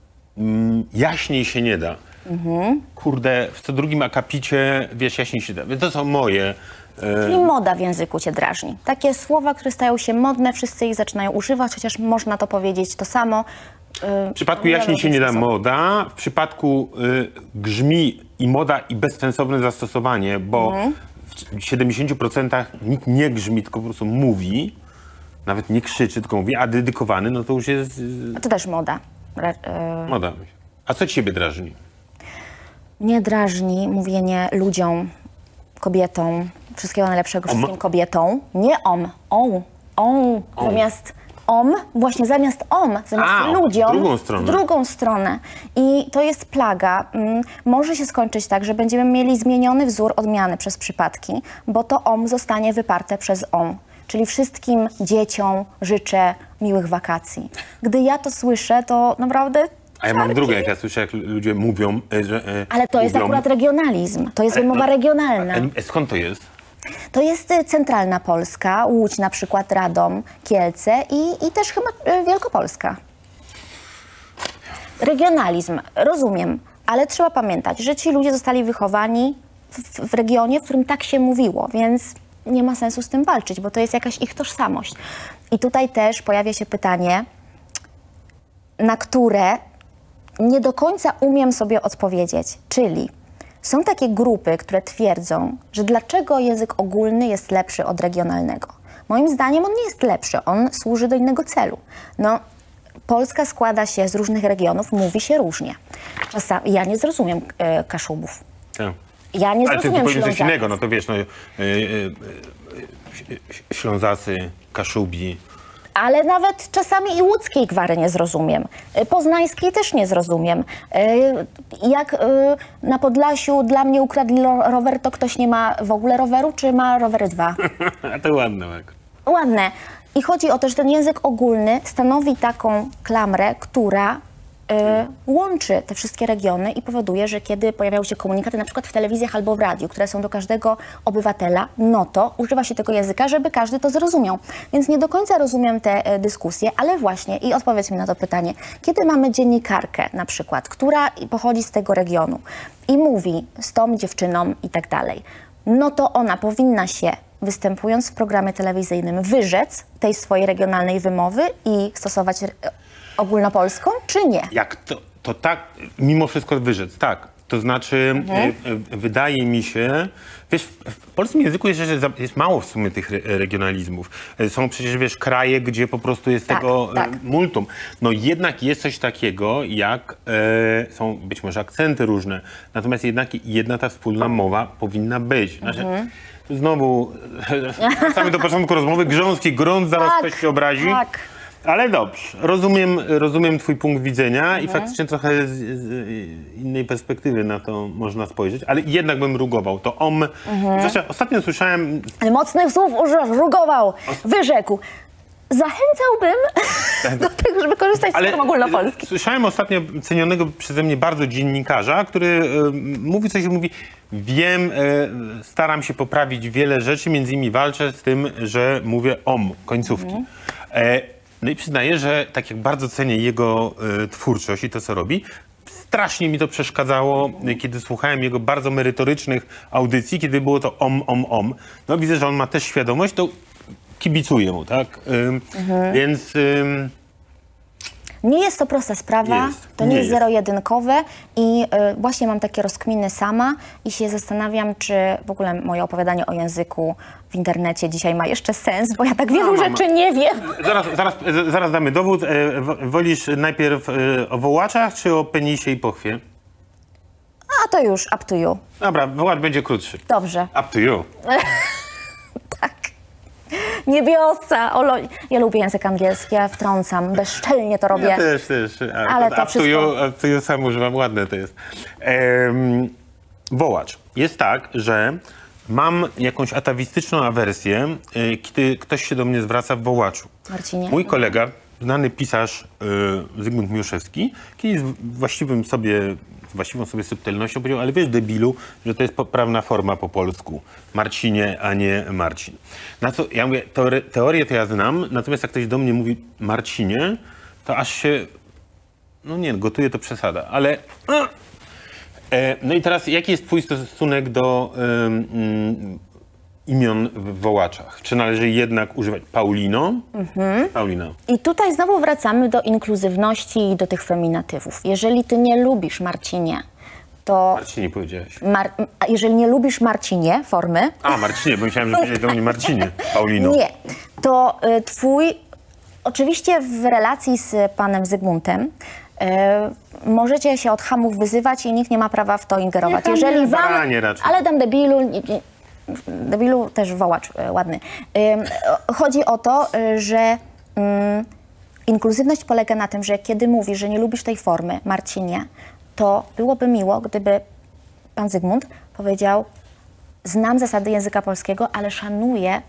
ym, jaśniej się nie da. Kurde, w co drugim akapicie, wiesz, jaśniej się da. To są moje. Czyli moda w języku cię drażni. Takie słowa, które stają się modne, wszyscy ich zaczynają używać, chociaż można to powiedzieć to samo. W przypadku jaśniej się nie da moda, w przypadku y, grzmi i moda i bezsensowne zastosowanie, bo w siedemdziesięciu procentach nikt nie grzmi, tylko po prostu mówi, nawet nie krzyczy, tylko mówi, a dedykowany, no to już jest y, To też moda. Ra- y, moda. A co ciebie drażni? Mnie drażni mówienie ludziom, kobietom, wszystkiego najlepszego Om. wszystkim kobietom. Nie om, on, on, zamiast om, właśnie zamiast om, zamiast A, ludziom. w drugą stronę. W drugą stronę. I to jest plaga. Mm, Może się skończyć tak, że będziemy mieli zmieniony wzór odmiany przez przypadki, bo to om zostanie wyparte przez on. Czyli wszystkim dzieciom życzę miłych wakacji. Gdy ja to słyszę, to naprawdę... A ja mam ciarki. drugie, jak ja słyszę, jak ludzie mówią, y, że y, Ale to jest mówią, akurat regionalizm. To jest Ale- wymowa regionalna. E, skąd to jest? To jest y, centralna Polska, Łódź na przykład, Radom, Kielce i, i też chyba y, Wielkopolska. Regionalizm, rozumiem, ale trzeba pamiętać, że ci ludzie zostali wychowani w, w regionie, w którym tak się mówiło, więc nie ma sensu z tym walczyć, bo to jest jakaś ich tożsamość. I tutaj też pojawia się pytanie, na które nie do końca umiem sobie odpowiedzieć, czyli są takie grupy, które twierdzą, że dlaczego język ogólny jest lepszy od regionalnego. Moim zdaniem on nie jest lepszy, on służy do innego celu. No, Polska składa się z różnych regionów, mówi się różnie. Czasami ja nie zrozumiem e, Kaszubów. Tak. Ja nie Ale ty zrozumiem powiesz coś Ślązaków. innego, no to wiesz, no, y, y, y, y, Ślązacy, Kaszubi. Ale nawet czasami i łódzkiej gwary nie zrozumiem. Y, Poznańskiej też nie zrozumiem. Y, Jak y, na Podlasiu dla mnie ukradli ro- rower, to ktoś nie ma w ogóle roweru, czy ma rowery dwa? A to ładne, tak. Ładne. I chodzi o to, że ten język ogólny stanowi taką klamrę, która y, łączy te wszystkie regiony i powoduje, że kiedy pojawiają się komunikaty na przykład w telewizjach albo w radiu, które są do każdego obywatela, no to używa się tego języka, żeby każdy to zrozumiał. Więc nie do końca rozumiem te e, dyskusje, ale właśnie i odpowiedz mi na to pytanie. Kiedy mamy dziennikarkę na przykład, która pochodzi z tego regionu i mówi z tą dziewczyną i tak dalej, no to ona powinna się, występując w programie telewizyjnym, wyrzec tej swojej regionalnej wymowy i stosować e, ogólnopolską, czy nie? Jak to, to tak, mimo wszystko wyrzec, tak. To znaczy, mhm. y, y, wydaje mi się, wiesz, w, w polskim języku jest, że jest mało w sumie tych re, regionalizmów. Y, są przecież, wiesz, kraje, gdzie po prostu jest tak, tego tak. Y, multum. No jednak jest coś takiego, jak y, są być może akcenty różne, natomiast jednak jedna ta wspólna mowa powinna być. Znaczy, mhm. Znowu, wracamy do początku rozmowy, grząski grunt, zaraz tak, ktoś się obrazi. Tak. Ale dobrze, rozumiem, rozumiem twój punkt widzenia mhm. i faktycznie trochę z, z innej perspektywy na to można spojrzeć, ale jednak bym rugował. To om... Mhm. Zresztą ostatnio słyszałem... Ale mocnych słów używasz, rugował, wyrzekł. Zachęcałbym do tego, żeby korzystać z form ogólnopolskich. Słyszałem ostatnio cenionego przeze mnie bardzo dziennikarza, który y, mówi coś, mówi, wiem, y, staram się poprawić wiele rzeczy, między innymi walczę z tym, że mówię om, końcówki. Mhm. E, no i przyznaję, że tak jak bardzo cenię jego y, twórczość i to, co robi, strasznie mi to przeszkadzało, kiedy słuchałem jego bardzo merytorycznych audycji, kiedy było to om, om, om. No widzę, że on ma też świadomość, to kibicuję mu, tak? Ym, mhm. Więc... Ym, nie jest to prosta sprawa, jest, to nie, nie jest jest zero-jedynkowe i y, właśnie mam takie rozkminy sama i się zastanawiam, czy w ogóle moje opowiadanie o języku w internecie dzisiaj ma jeszcze sens, bo ja tak wielu no, rzeczy nie wiem. Zaraz, zaraz, zaraz damy dowód. E, wolisz najpierw e, o wołaczach, czy o penisie i pochwie? A to już, up to you. Dobra, wołacz będzie krótszy. Dobrze. Up to you. Tak. Niebiosa, Olo... Ja lubię język angielski, ja wtrącam, bezczelnie to robię. Ja też, też. A, ale to, to wszystko... up to you, up to you sam używam, ładne to jest. Ehm, wołacz. Jest tak, że mam jakąś atawistyczną awersję, y, kiedy ktoś się do mnie zwraca w wołaczu. Marcinie. Mój kolega, znany pisarz y, Zygmunt Miłoszewski, kiedyś z właściwym sobie, z właściwą sobie subtelnością powiedział, ale wiesz, debilu, że to jest poprawna forma po polsku. Marcinie, a nie Marcin. Na co ja mówię, teori teorię to ja znam, natomiast jak ktoś do mnie mówi Marcinie, to aż się, no nie, gotuje to przesada, ale... No, e, no i teraz, jaki jest twój stosunek do y, y, imion w wołaczach? Czy należy jednak używać Paulino? Mhm. Paulino. I tutaj znowu wracamy do inkluzywności i do tych feminatywów. Jeżeli ty nie lubisz Marcinie, to... Marcinie powiedziałeś. Mar a jeżeli nie lubisz Marcinie, formy... A, Marcinie, bo myślałem, że powiedziałeś do mnie Marcinie. Paulino. Nie. To y, twój... Oczywiście w relacji z panem Zygmuntem y, możecie się od chamów wyzywać i nikt nie ma prawa w to ingerować. Nie, jeżeli nie, wam... baranie raczej. Ale dam debilu... Nie, nie, debilu też wołacz y, ładny. Y, chodzi o to, y, że... Y, inkluzywność polega na tym, że kiedy mówisz, że nie lubisz tej formy, Marcinie, to byłoby miło, gdyby pan Zygmunt powiedział: znam zasady języka polskiego, ale szanuję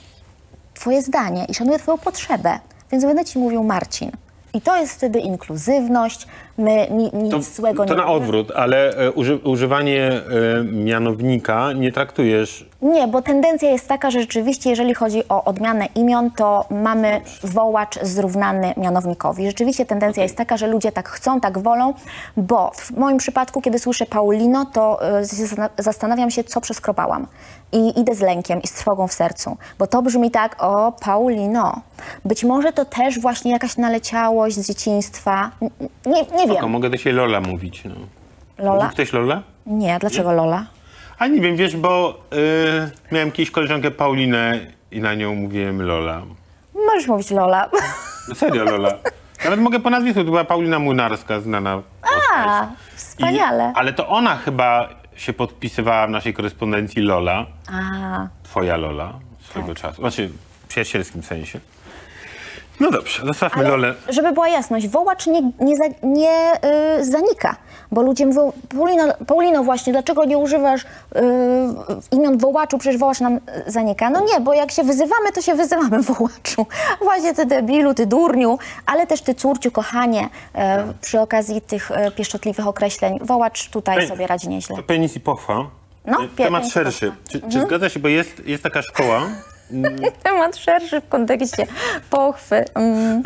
twoje zdanie i szanuję twoją potrzebę, więc będę ci mówił Marcin. I to jest wtedy inkluzywność, my ni, nic to, złego to nie... To na odwrót, ale e, uży, używanie e, mianownika nie traktujesz... Nie, bo tendencja jest taka, że rzeczywiście jeżeli chodzi o odmianę imion, to mamy wołacz zrównany mianownikowi. Rzeczywiście tendencja okay. jest taka, że ludzie tak chcą, tak wolą, bo w moim przypadku, kiedy słyszę Paulino, to y, zastanawiam się, co przeskropałam. I idę z lękiem i z trwogą w sercu, bo to brzmi tak: o, Paulino. Być może to też właśnie jakaś naleciałość z dzieciństwa. Nie, nie wiem. Oko, mogę do siebie Lola mówić. No. Lola? Mówi ktoś Lola? Nie, dlaczego nie? Lola? A nie wiem, wiesz, bo y, miałem kiedyś koleżankę Paulinę i na nią mówiłem Lola. Możesz mówić Lola. No serio, Lola. Nawet mogę po nazwisku, to była Paulina Młynarska, znana. A, wspaniale. I, ale to ona chyba się podpisywała w naszej korespondencji Lola. A. Twoja Lola swego tak. czasu. Znaczy w przyjacielskim sensie. No dobrze, zostawmy Ale Lolę. Żeby była jasność, wołacz nie, nie, za, nie yy, zanika, bo ludzie mówią: Paulino, Paulino właśnie, dlaczego nie używasz yy, imion wołaczu, przecież wołacz nam zanika. No nie, bo jak się wyzywamy, to się wyzywamy wołaczu. Właśnie ty debilu, ty durniu, ale też ty córciu, kochanie, yy, przy okazji tych yy, pieszczotliwych określeń. Wołacz tutaj Pe sobie radzi nieźle. To penis i pochwa. No, temat szerszy. Czy, mhm. czy zgadza się, bo jest, jest taka szkoła... Temat szerszy w kontekście pochwy. Mm.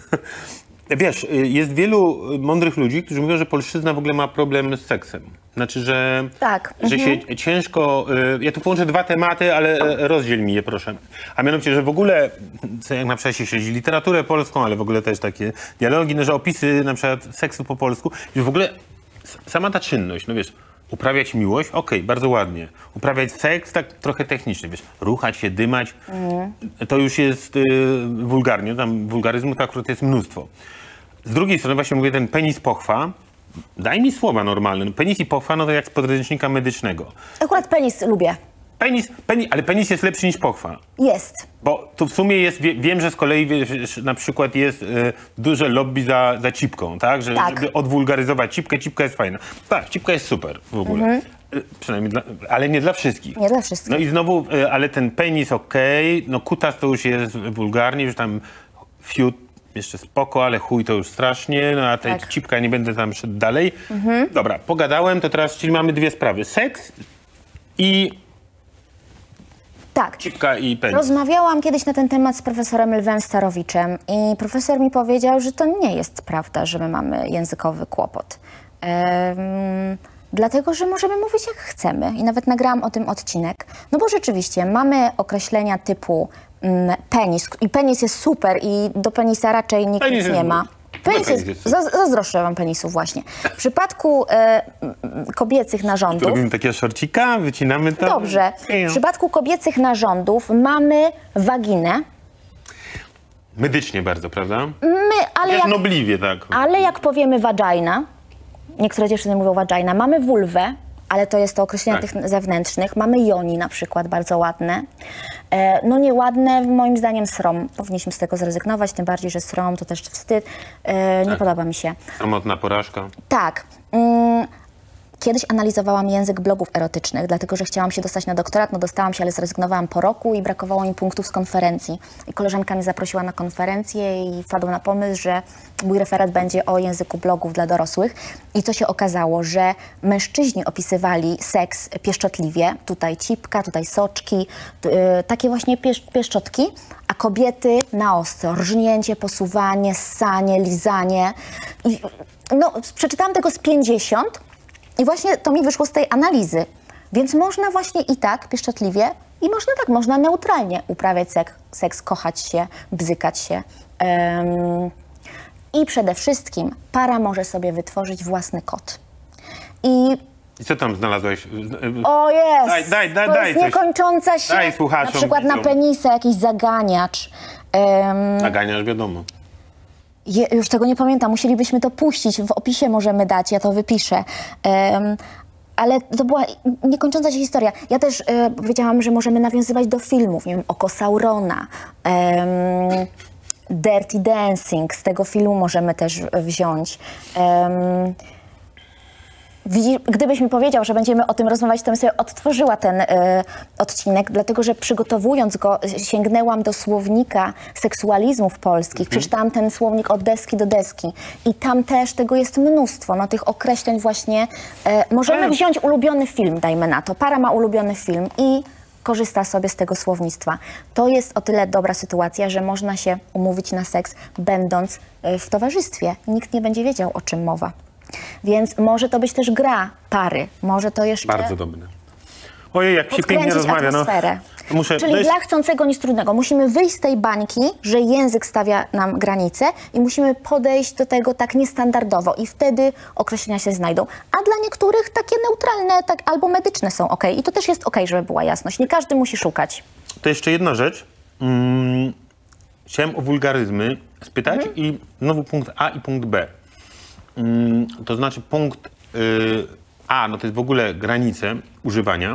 Wiesz, jest wielu mądrych ludzi, którzy mówią, że polszczyzna w ogóle ma problem z seksem. Znaczy, że, tak. że mhm. się ciężko... Ja tu połączę dwa tematy, ale rozdziel mi je, proszę. A mianowicie, że w ogóle, jak na przykład się śledzi literaturę polską, ale w ogóle też takie dialogi, no, że opisy na przykład seksu po polsku, że w ogóle sama ta czynność, no wiesz, uprawiać miłość, okej, bardzo ładnie. Uprawiać seks, tak trochę technicznie, wiesz, ruchać się, dymać, mm. to już jest y, wulgarnie, tam wulgaryzmu to akurat jest mnóstwo. Z drugiej strony właśnie mówię, ten penis pochwa, daj mi słowa normalne, no, penis i pochwa, no to jak z podręcznika medycznego. Akurat penis lubię. Penis, penis, ale penis jest lepszy niż pochwa. Jest. Bo tu w sumie jest, wie, wiem, że z kolei wiesz, na przykład jest y, duże lobby za, za cipką, tak? Że, tak? Żeby odwulgaryzować cipkę, cipka jest fajna. Tak, cipka jest super w ogóle. Mhm. Y, przynajmniej, dla, ale nie dla wszystkich. Nie dla wszystkich. No i znowu, y, ale ten penis okej, okay, no kutas to już jest wulgarnie, już tam fiut jeszcze spoko, ale chuj to już strasznie, no a ta tak. cipka, nie będę tam szedł dalej. Mhm. Dobra, pogadałem, to teraz, czyli mamy dwie sprawy. Seks i... Tak. Cipka i penis. Rozmawiałam kiedyś na ten temat z profesorem Lwem Starowiczem i profesor mi powiedział, że to nie jest prawda, że my mamy językowy kłopot. Ehm, dlatego, że możemy mówić jak chcemy i nawet nagrałam o tym odcinek. No bo rzeczywiście mamy określenia typu mm, penis i penis jest super i do penisa raczej nikt penis nic nie ma. Penis jest, jest zazdroszczę wam penisów właśnie. W przypadku e, kobiecych narządów... Robimy takiego szorcika, wycinamy to. Dobrze. W przypadku kobiecych narządów mamy waginę. Medycznie bardzo, prawda? My, ale jak, nobliwie, tak. Ale jak powiemy vagina, niektóre dziewczyny mówią vagina, mamy vulwę, ale to jest to określenie tak. tych zewnętrznych. Mamy joni na przykład, bardzo ładne. E, no nieładne, moim zdaniem srom. Powinniśmy z tego zrezygnować, tym bardziej, że srom to też wstyd. E, nie tak. podoba mi się. Samotna porażka. Tak. Mm, Kiedyś analizowałam język blogów erotycznych, dlatego że chciałam się dostać na doktorat, no dostałam się, ale zrezygnowałam po roku i brakowało mi punktów z konferencji. I koleżanka mnie zaprosiła na konferencję i wpadła na pomysł, że mój referat będzie o języku blogów dla dorosłych. I co się okazało, że mężczyźni opisywali seks pieszczotliwie, tutaj cipka, tutaj soczki, yy, takie właśnie piesz pieszczotki, a kobiety na ostro, rżnięcie, posuwanie, ssanie, lizanie. I, no, przeczytałam tego z pięćdziesiąt. I właśnie to mi wyszło z tej analizy. Więc można właśnie i tak pieszczotliwie i można tak, można neutralnie uprawiać seks, seks kochać się, bzykać się. Um, I przede wszystkim para może sobie wytworzyć własny kod. I, I co tam znalazłeś? O jest! Daj, daj, daj, to daj jest coś. niekończąca się, daj słuchaczom, na przykład na penisa jakiś zaganiacz. Um, zaganiacz wiadomo. Je, już tego nie pamiętam, musielibyśmy to puścić, w opisie możemy dać, ja to wypiszę. Um, ale to była niekończąca się historia. Ja też e, powiedziałam, że możemy nawiązywać do filmów, nie wiem, Oko Saurona, um, Dirty Dancing, z tego filmu możemy też wziąć. Um, Widzi, gdybyś mi powiedział, że będziemy o tym rozmawiać, to bym sobie odtworzyła ten y, odcinek, dlatego że przygotowując go sięgnęłam do słownika seksualizmów polskich. Mhm. Przeczytałam ten słownik od deski do deski i tam też tego jest mnóstwo, no tych określeń właśnie. Y, możemy Ale... wziąć ulubiony film, dajmy na to. Para ma ulubiony film i korzysta sobie z tego słownictwa. To jest o tyle dobra sytuacja, że można się umówić na seks, będąc y, w towarzystwie. Nikt nie będzie wiedział, o czym mowa. Więc może to być też gra pary, może to jeszcze... Bardzo dobre. Ojej, jak się pięknie rozmawia. No, muszę, Czyli jest... dla chcącego nic trudnego. Musimy wyjść z tej bańki, że język stawia nam granice i musimy podejść do tego tak niestandardowo i wtedy określenia się znajdą. A dla niektórych takie neutralne tak, albo medyczne są ok. I to też jest ok, żeby była jasność. Nie każdy musi szukać. To jeszcze jedna rzecz. Hmm, chciałem o wulgaryzmy spytać mhm. i znowu punkt A i punkt B. Hmm, to znaczy punkt y, A, no to jest w ogóle granice używania.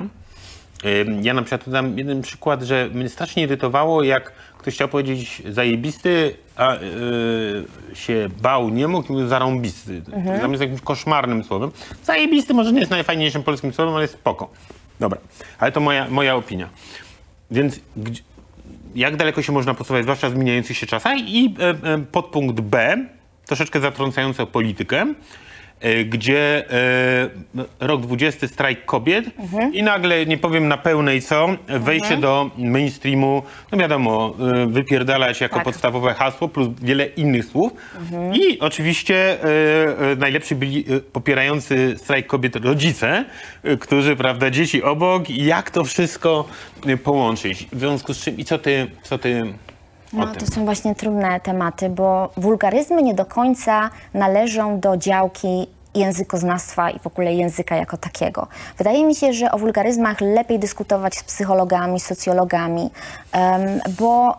Ja na przykład dam jeden przykład, że mnie strasznie irytowało, jak ktoś chciał powiedzieć zajebisty, a yy, się bał, nie mógł, mówił zarąbisty. Mhm. Dla mnie jest jakimś koszmarnym słowem. Zajebisty może nie jest najfajniejszym polskim słowem, ale jest spoko. Dobra, ale to moja, moja opinia. Więc gdzie, jak daleko się można posuwać, zwłaszcza w zmieniających się czasach? I e, e, podpunkt B, troszeczkę zatrącający o politykę, gdzie e, rok dwudziesty, strajk kobiet mhm. i nagle, nie powiem na pełnej co, wejście mhm. do mainstreamu, no wiadomo, e, wypierdalać jako tak. podstawowe hasło, plus wiele innych słów. Mhm. I oczywiście e, e, najlepsi byli e, popierający strajk kobiet rodzice, e, którzy, prawda, dzieci obok, i jak to wszystko e, połączyć. W związku z czym, i co ty, co ty No, to są właśnie trudne tematy, bo wulgaryzmy nie do końca należą do działki językoznawstwa i w ogóle języka jako takiego. Wydaje mi się, że o wulgaryzmach lepiej dyskutować z psychologami, socjologami, um, bo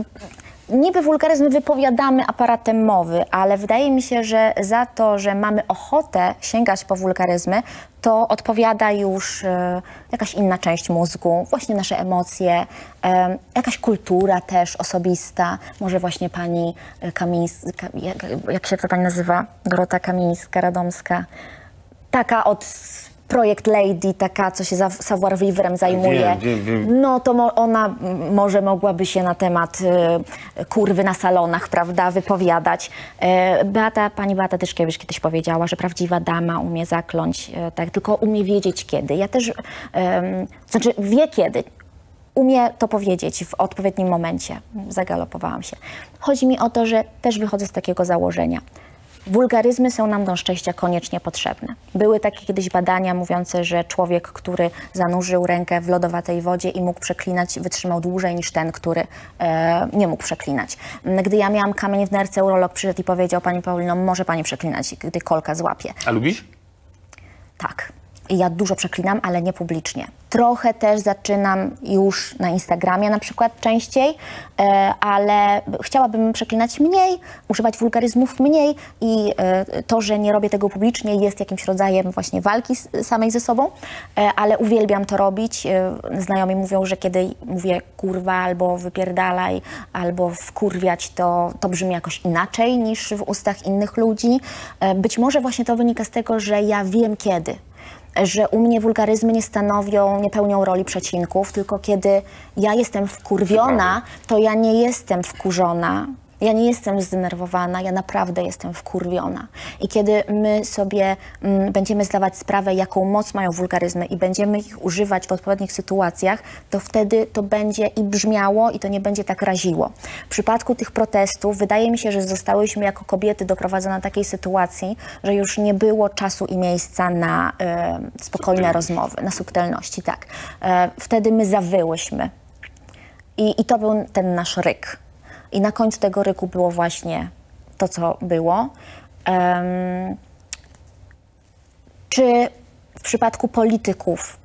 niby wulgaryzm wypowiadamy aparatem mowy, ale wydaje mi się, że za to, że mamy ochotę sięgać po wulgaryzmy, to odpowiada już e, jakaś inna część mózgu, właśnie nasze emocje, e, jakaś kultura też osobista. Może właśnie pani Kamińska, jak, jak się to pani nazywa? Dorota Kamińska-Radomska. Taka od Projekt Lady, taka, co się savoir-vivre'em zajmuje. Wiem, wiem, wiem. No to mo ona może mogłaby się na temat y, kurwy na salonach, prawda, wypowiadać. E, Beata, pani Beata Tyszkiewicz kiedyś powiedziała, że prawdziwa dama umie zakląć, e, tak, tylko umie wiedzieć kiedy. Ja też, e, znaczy wie kiedy. Umie to powiedzieć w odpowiednim momencie. Zagalopowałam się. Chodzi mi o to, że też wychodzę z takiego założenia. Wulgaryzmy są nam do szczęścia koniecznie potrzebne. Były takie kiedyś badania mówiące, że człowiek, który zanurzył rękę w lodowatej wodzie i mógł przeklinać, wytrzymał dłużej niż ten, który e, nie mógł przeklinać. Gdy ja miałam kamień w nerce, urolog przyszedł i powiedział: pani Paulino, może pani przeklinać, gdy kolka złapie. A lubisz? Tak. I ja dużo przeklinam, ale nie publicznie. Trochę też zaczynam już na Instagramie na przykład częściej, e, ale chciałabym przeklinać mniej, używać wulgaryzmów mniej i e, to, że nie robię tego publicznie, jest jakimś rodzajem właśnie walki z, samej ze sobą, e, ale uwielbiam to robić. E, znajomi mówią, że kiedy mówię kurwa albo wypierdalaj, albo wkurwiać, to, to brzmi jakoś inaczej niż w ustach innych ludzi. E, być może właśnie to wynika z tego, że ja wiem kiedy. Że u mnie wulgaryzmy nie stanowią, nie pełnią roli przecinków, tylko kiedy ja jestem wkurwiona, to ja nie jestem wkurzona, ja nie jestem zdenerwowana, ja naprawdę jestem wkurwiona. I kiedy my sobie mm, będziemy zdawać sprawę, jaką moc mają wulgaryzmy i będziemy ich używać w odpowiednich sytuacjach, to wtedy to będzie i brzmiało i to nie będzie tak raziło. W przypadku tych protestów wydaje mi się, że zostałyśmy jako kobiety doprowadzone do takiej sytuacji, że już nie było czasu i miejsca na e, spokojne rozmowy, na subtelności, tak. E, wtedy my zawyłyśmy. I, I to był ten nasz ryk. I na końcu tego ryku było właśnie to, co było. Um, czy w przypadku polityków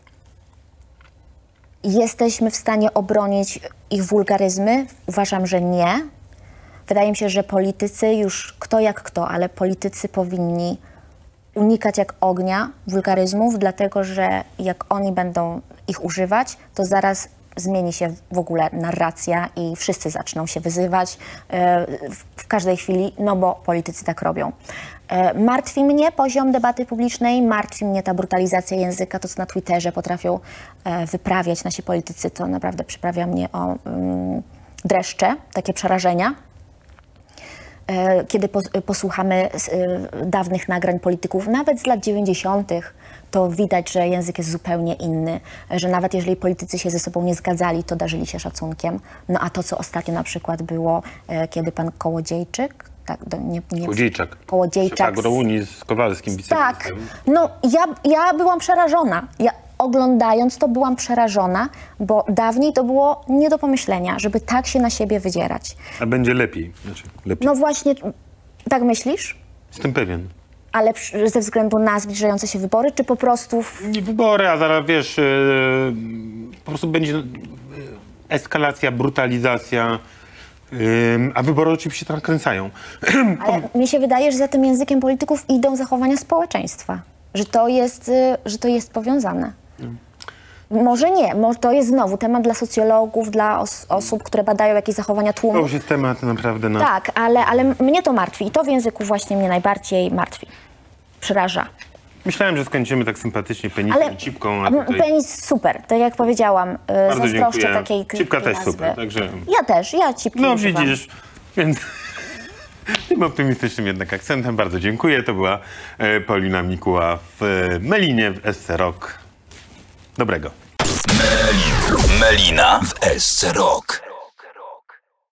jesteśmy w stanie obronić ich wulgaryzmy? Uważam, że nie. Wydaje mi się, że politycy już kto jak kto, ale politycy powinni unikać jak ognia wulgaryzmów, dlatego że jak oni będą ich używać, to zaraz zmieni się w ogóle narracja i wszyscy zaczną się wyzywać e, w, w każdej chwili, no bo politycy tak robią. E, martwi mnie poziom debaty publicznej, martwi mnie ta brutalizacja języka, to co na Twitterze potrafią e, wyprawiać nasi politycy, to naprawdę przyprawia mnie o mm, dreszcze, takie przerażenia. E, kiedy pos, posłuchamy z, e, dawnych nagrań polityków, nawet z lat dziewięćdziesiątych, to widać, że język jest zupełnie inny, że nawet jeżeli politycy się ze sobą nie zgadzali, to darzyli się szacunkiem. No a to, co ostatnio na przykład było, e, kiedy pan Kołodziejczyk, tak, do, nie, nie, Kołodziejczak. Kołodziejczak. Agrounii z Kowalskim, Tak, no ja, ja byłam przerażona. Ja oglądając to byłam przerażona, bo dawniej to było nie do pomyślenia, żeby tak się na siebie wydzierać. A będzie lepiej. Znaczy, lepiej. No właśnie, tak myślisz? Jestem pewien. Ale przy, ze względu na zbliżające się wybory, czy po prostu... W... Nie wybory, a zaraz wiesz, yy, po prostu będzie yy, eskalacja, brutalizacja, yy, a wybory oczywiście tam kręcają. Ale mi się wydaje, że za tym językiem polityków idą zachowania społeczeństwa. Że to jest, yy, że to jest powiązane. Hmm. Może nie, może to jest znowu temat dla socjologów, dla os osób, które badają jakieś zachowania tłumu. To już jest temat naprawdę na... Tak, ale, ale mnie to martwi i to w języku właśnie mnie najbardziej martwi. Przeraża. Myślałem, że skończymy tak sympatycznie penisem ale i cipką. A tutaj... Penis super, tak jak powiedziałam. Bardzo zazdroszczę dziękuję. takiej Cipka też nazwy. super, także... Ja też, ja cipki No używam. widzisz, więc tym optymistycznym jednak akcentem bardzo dziękuję. To była e, Paulina Mikuła w Melinie w S C Rock. Dobrego. Melina w S C Rock.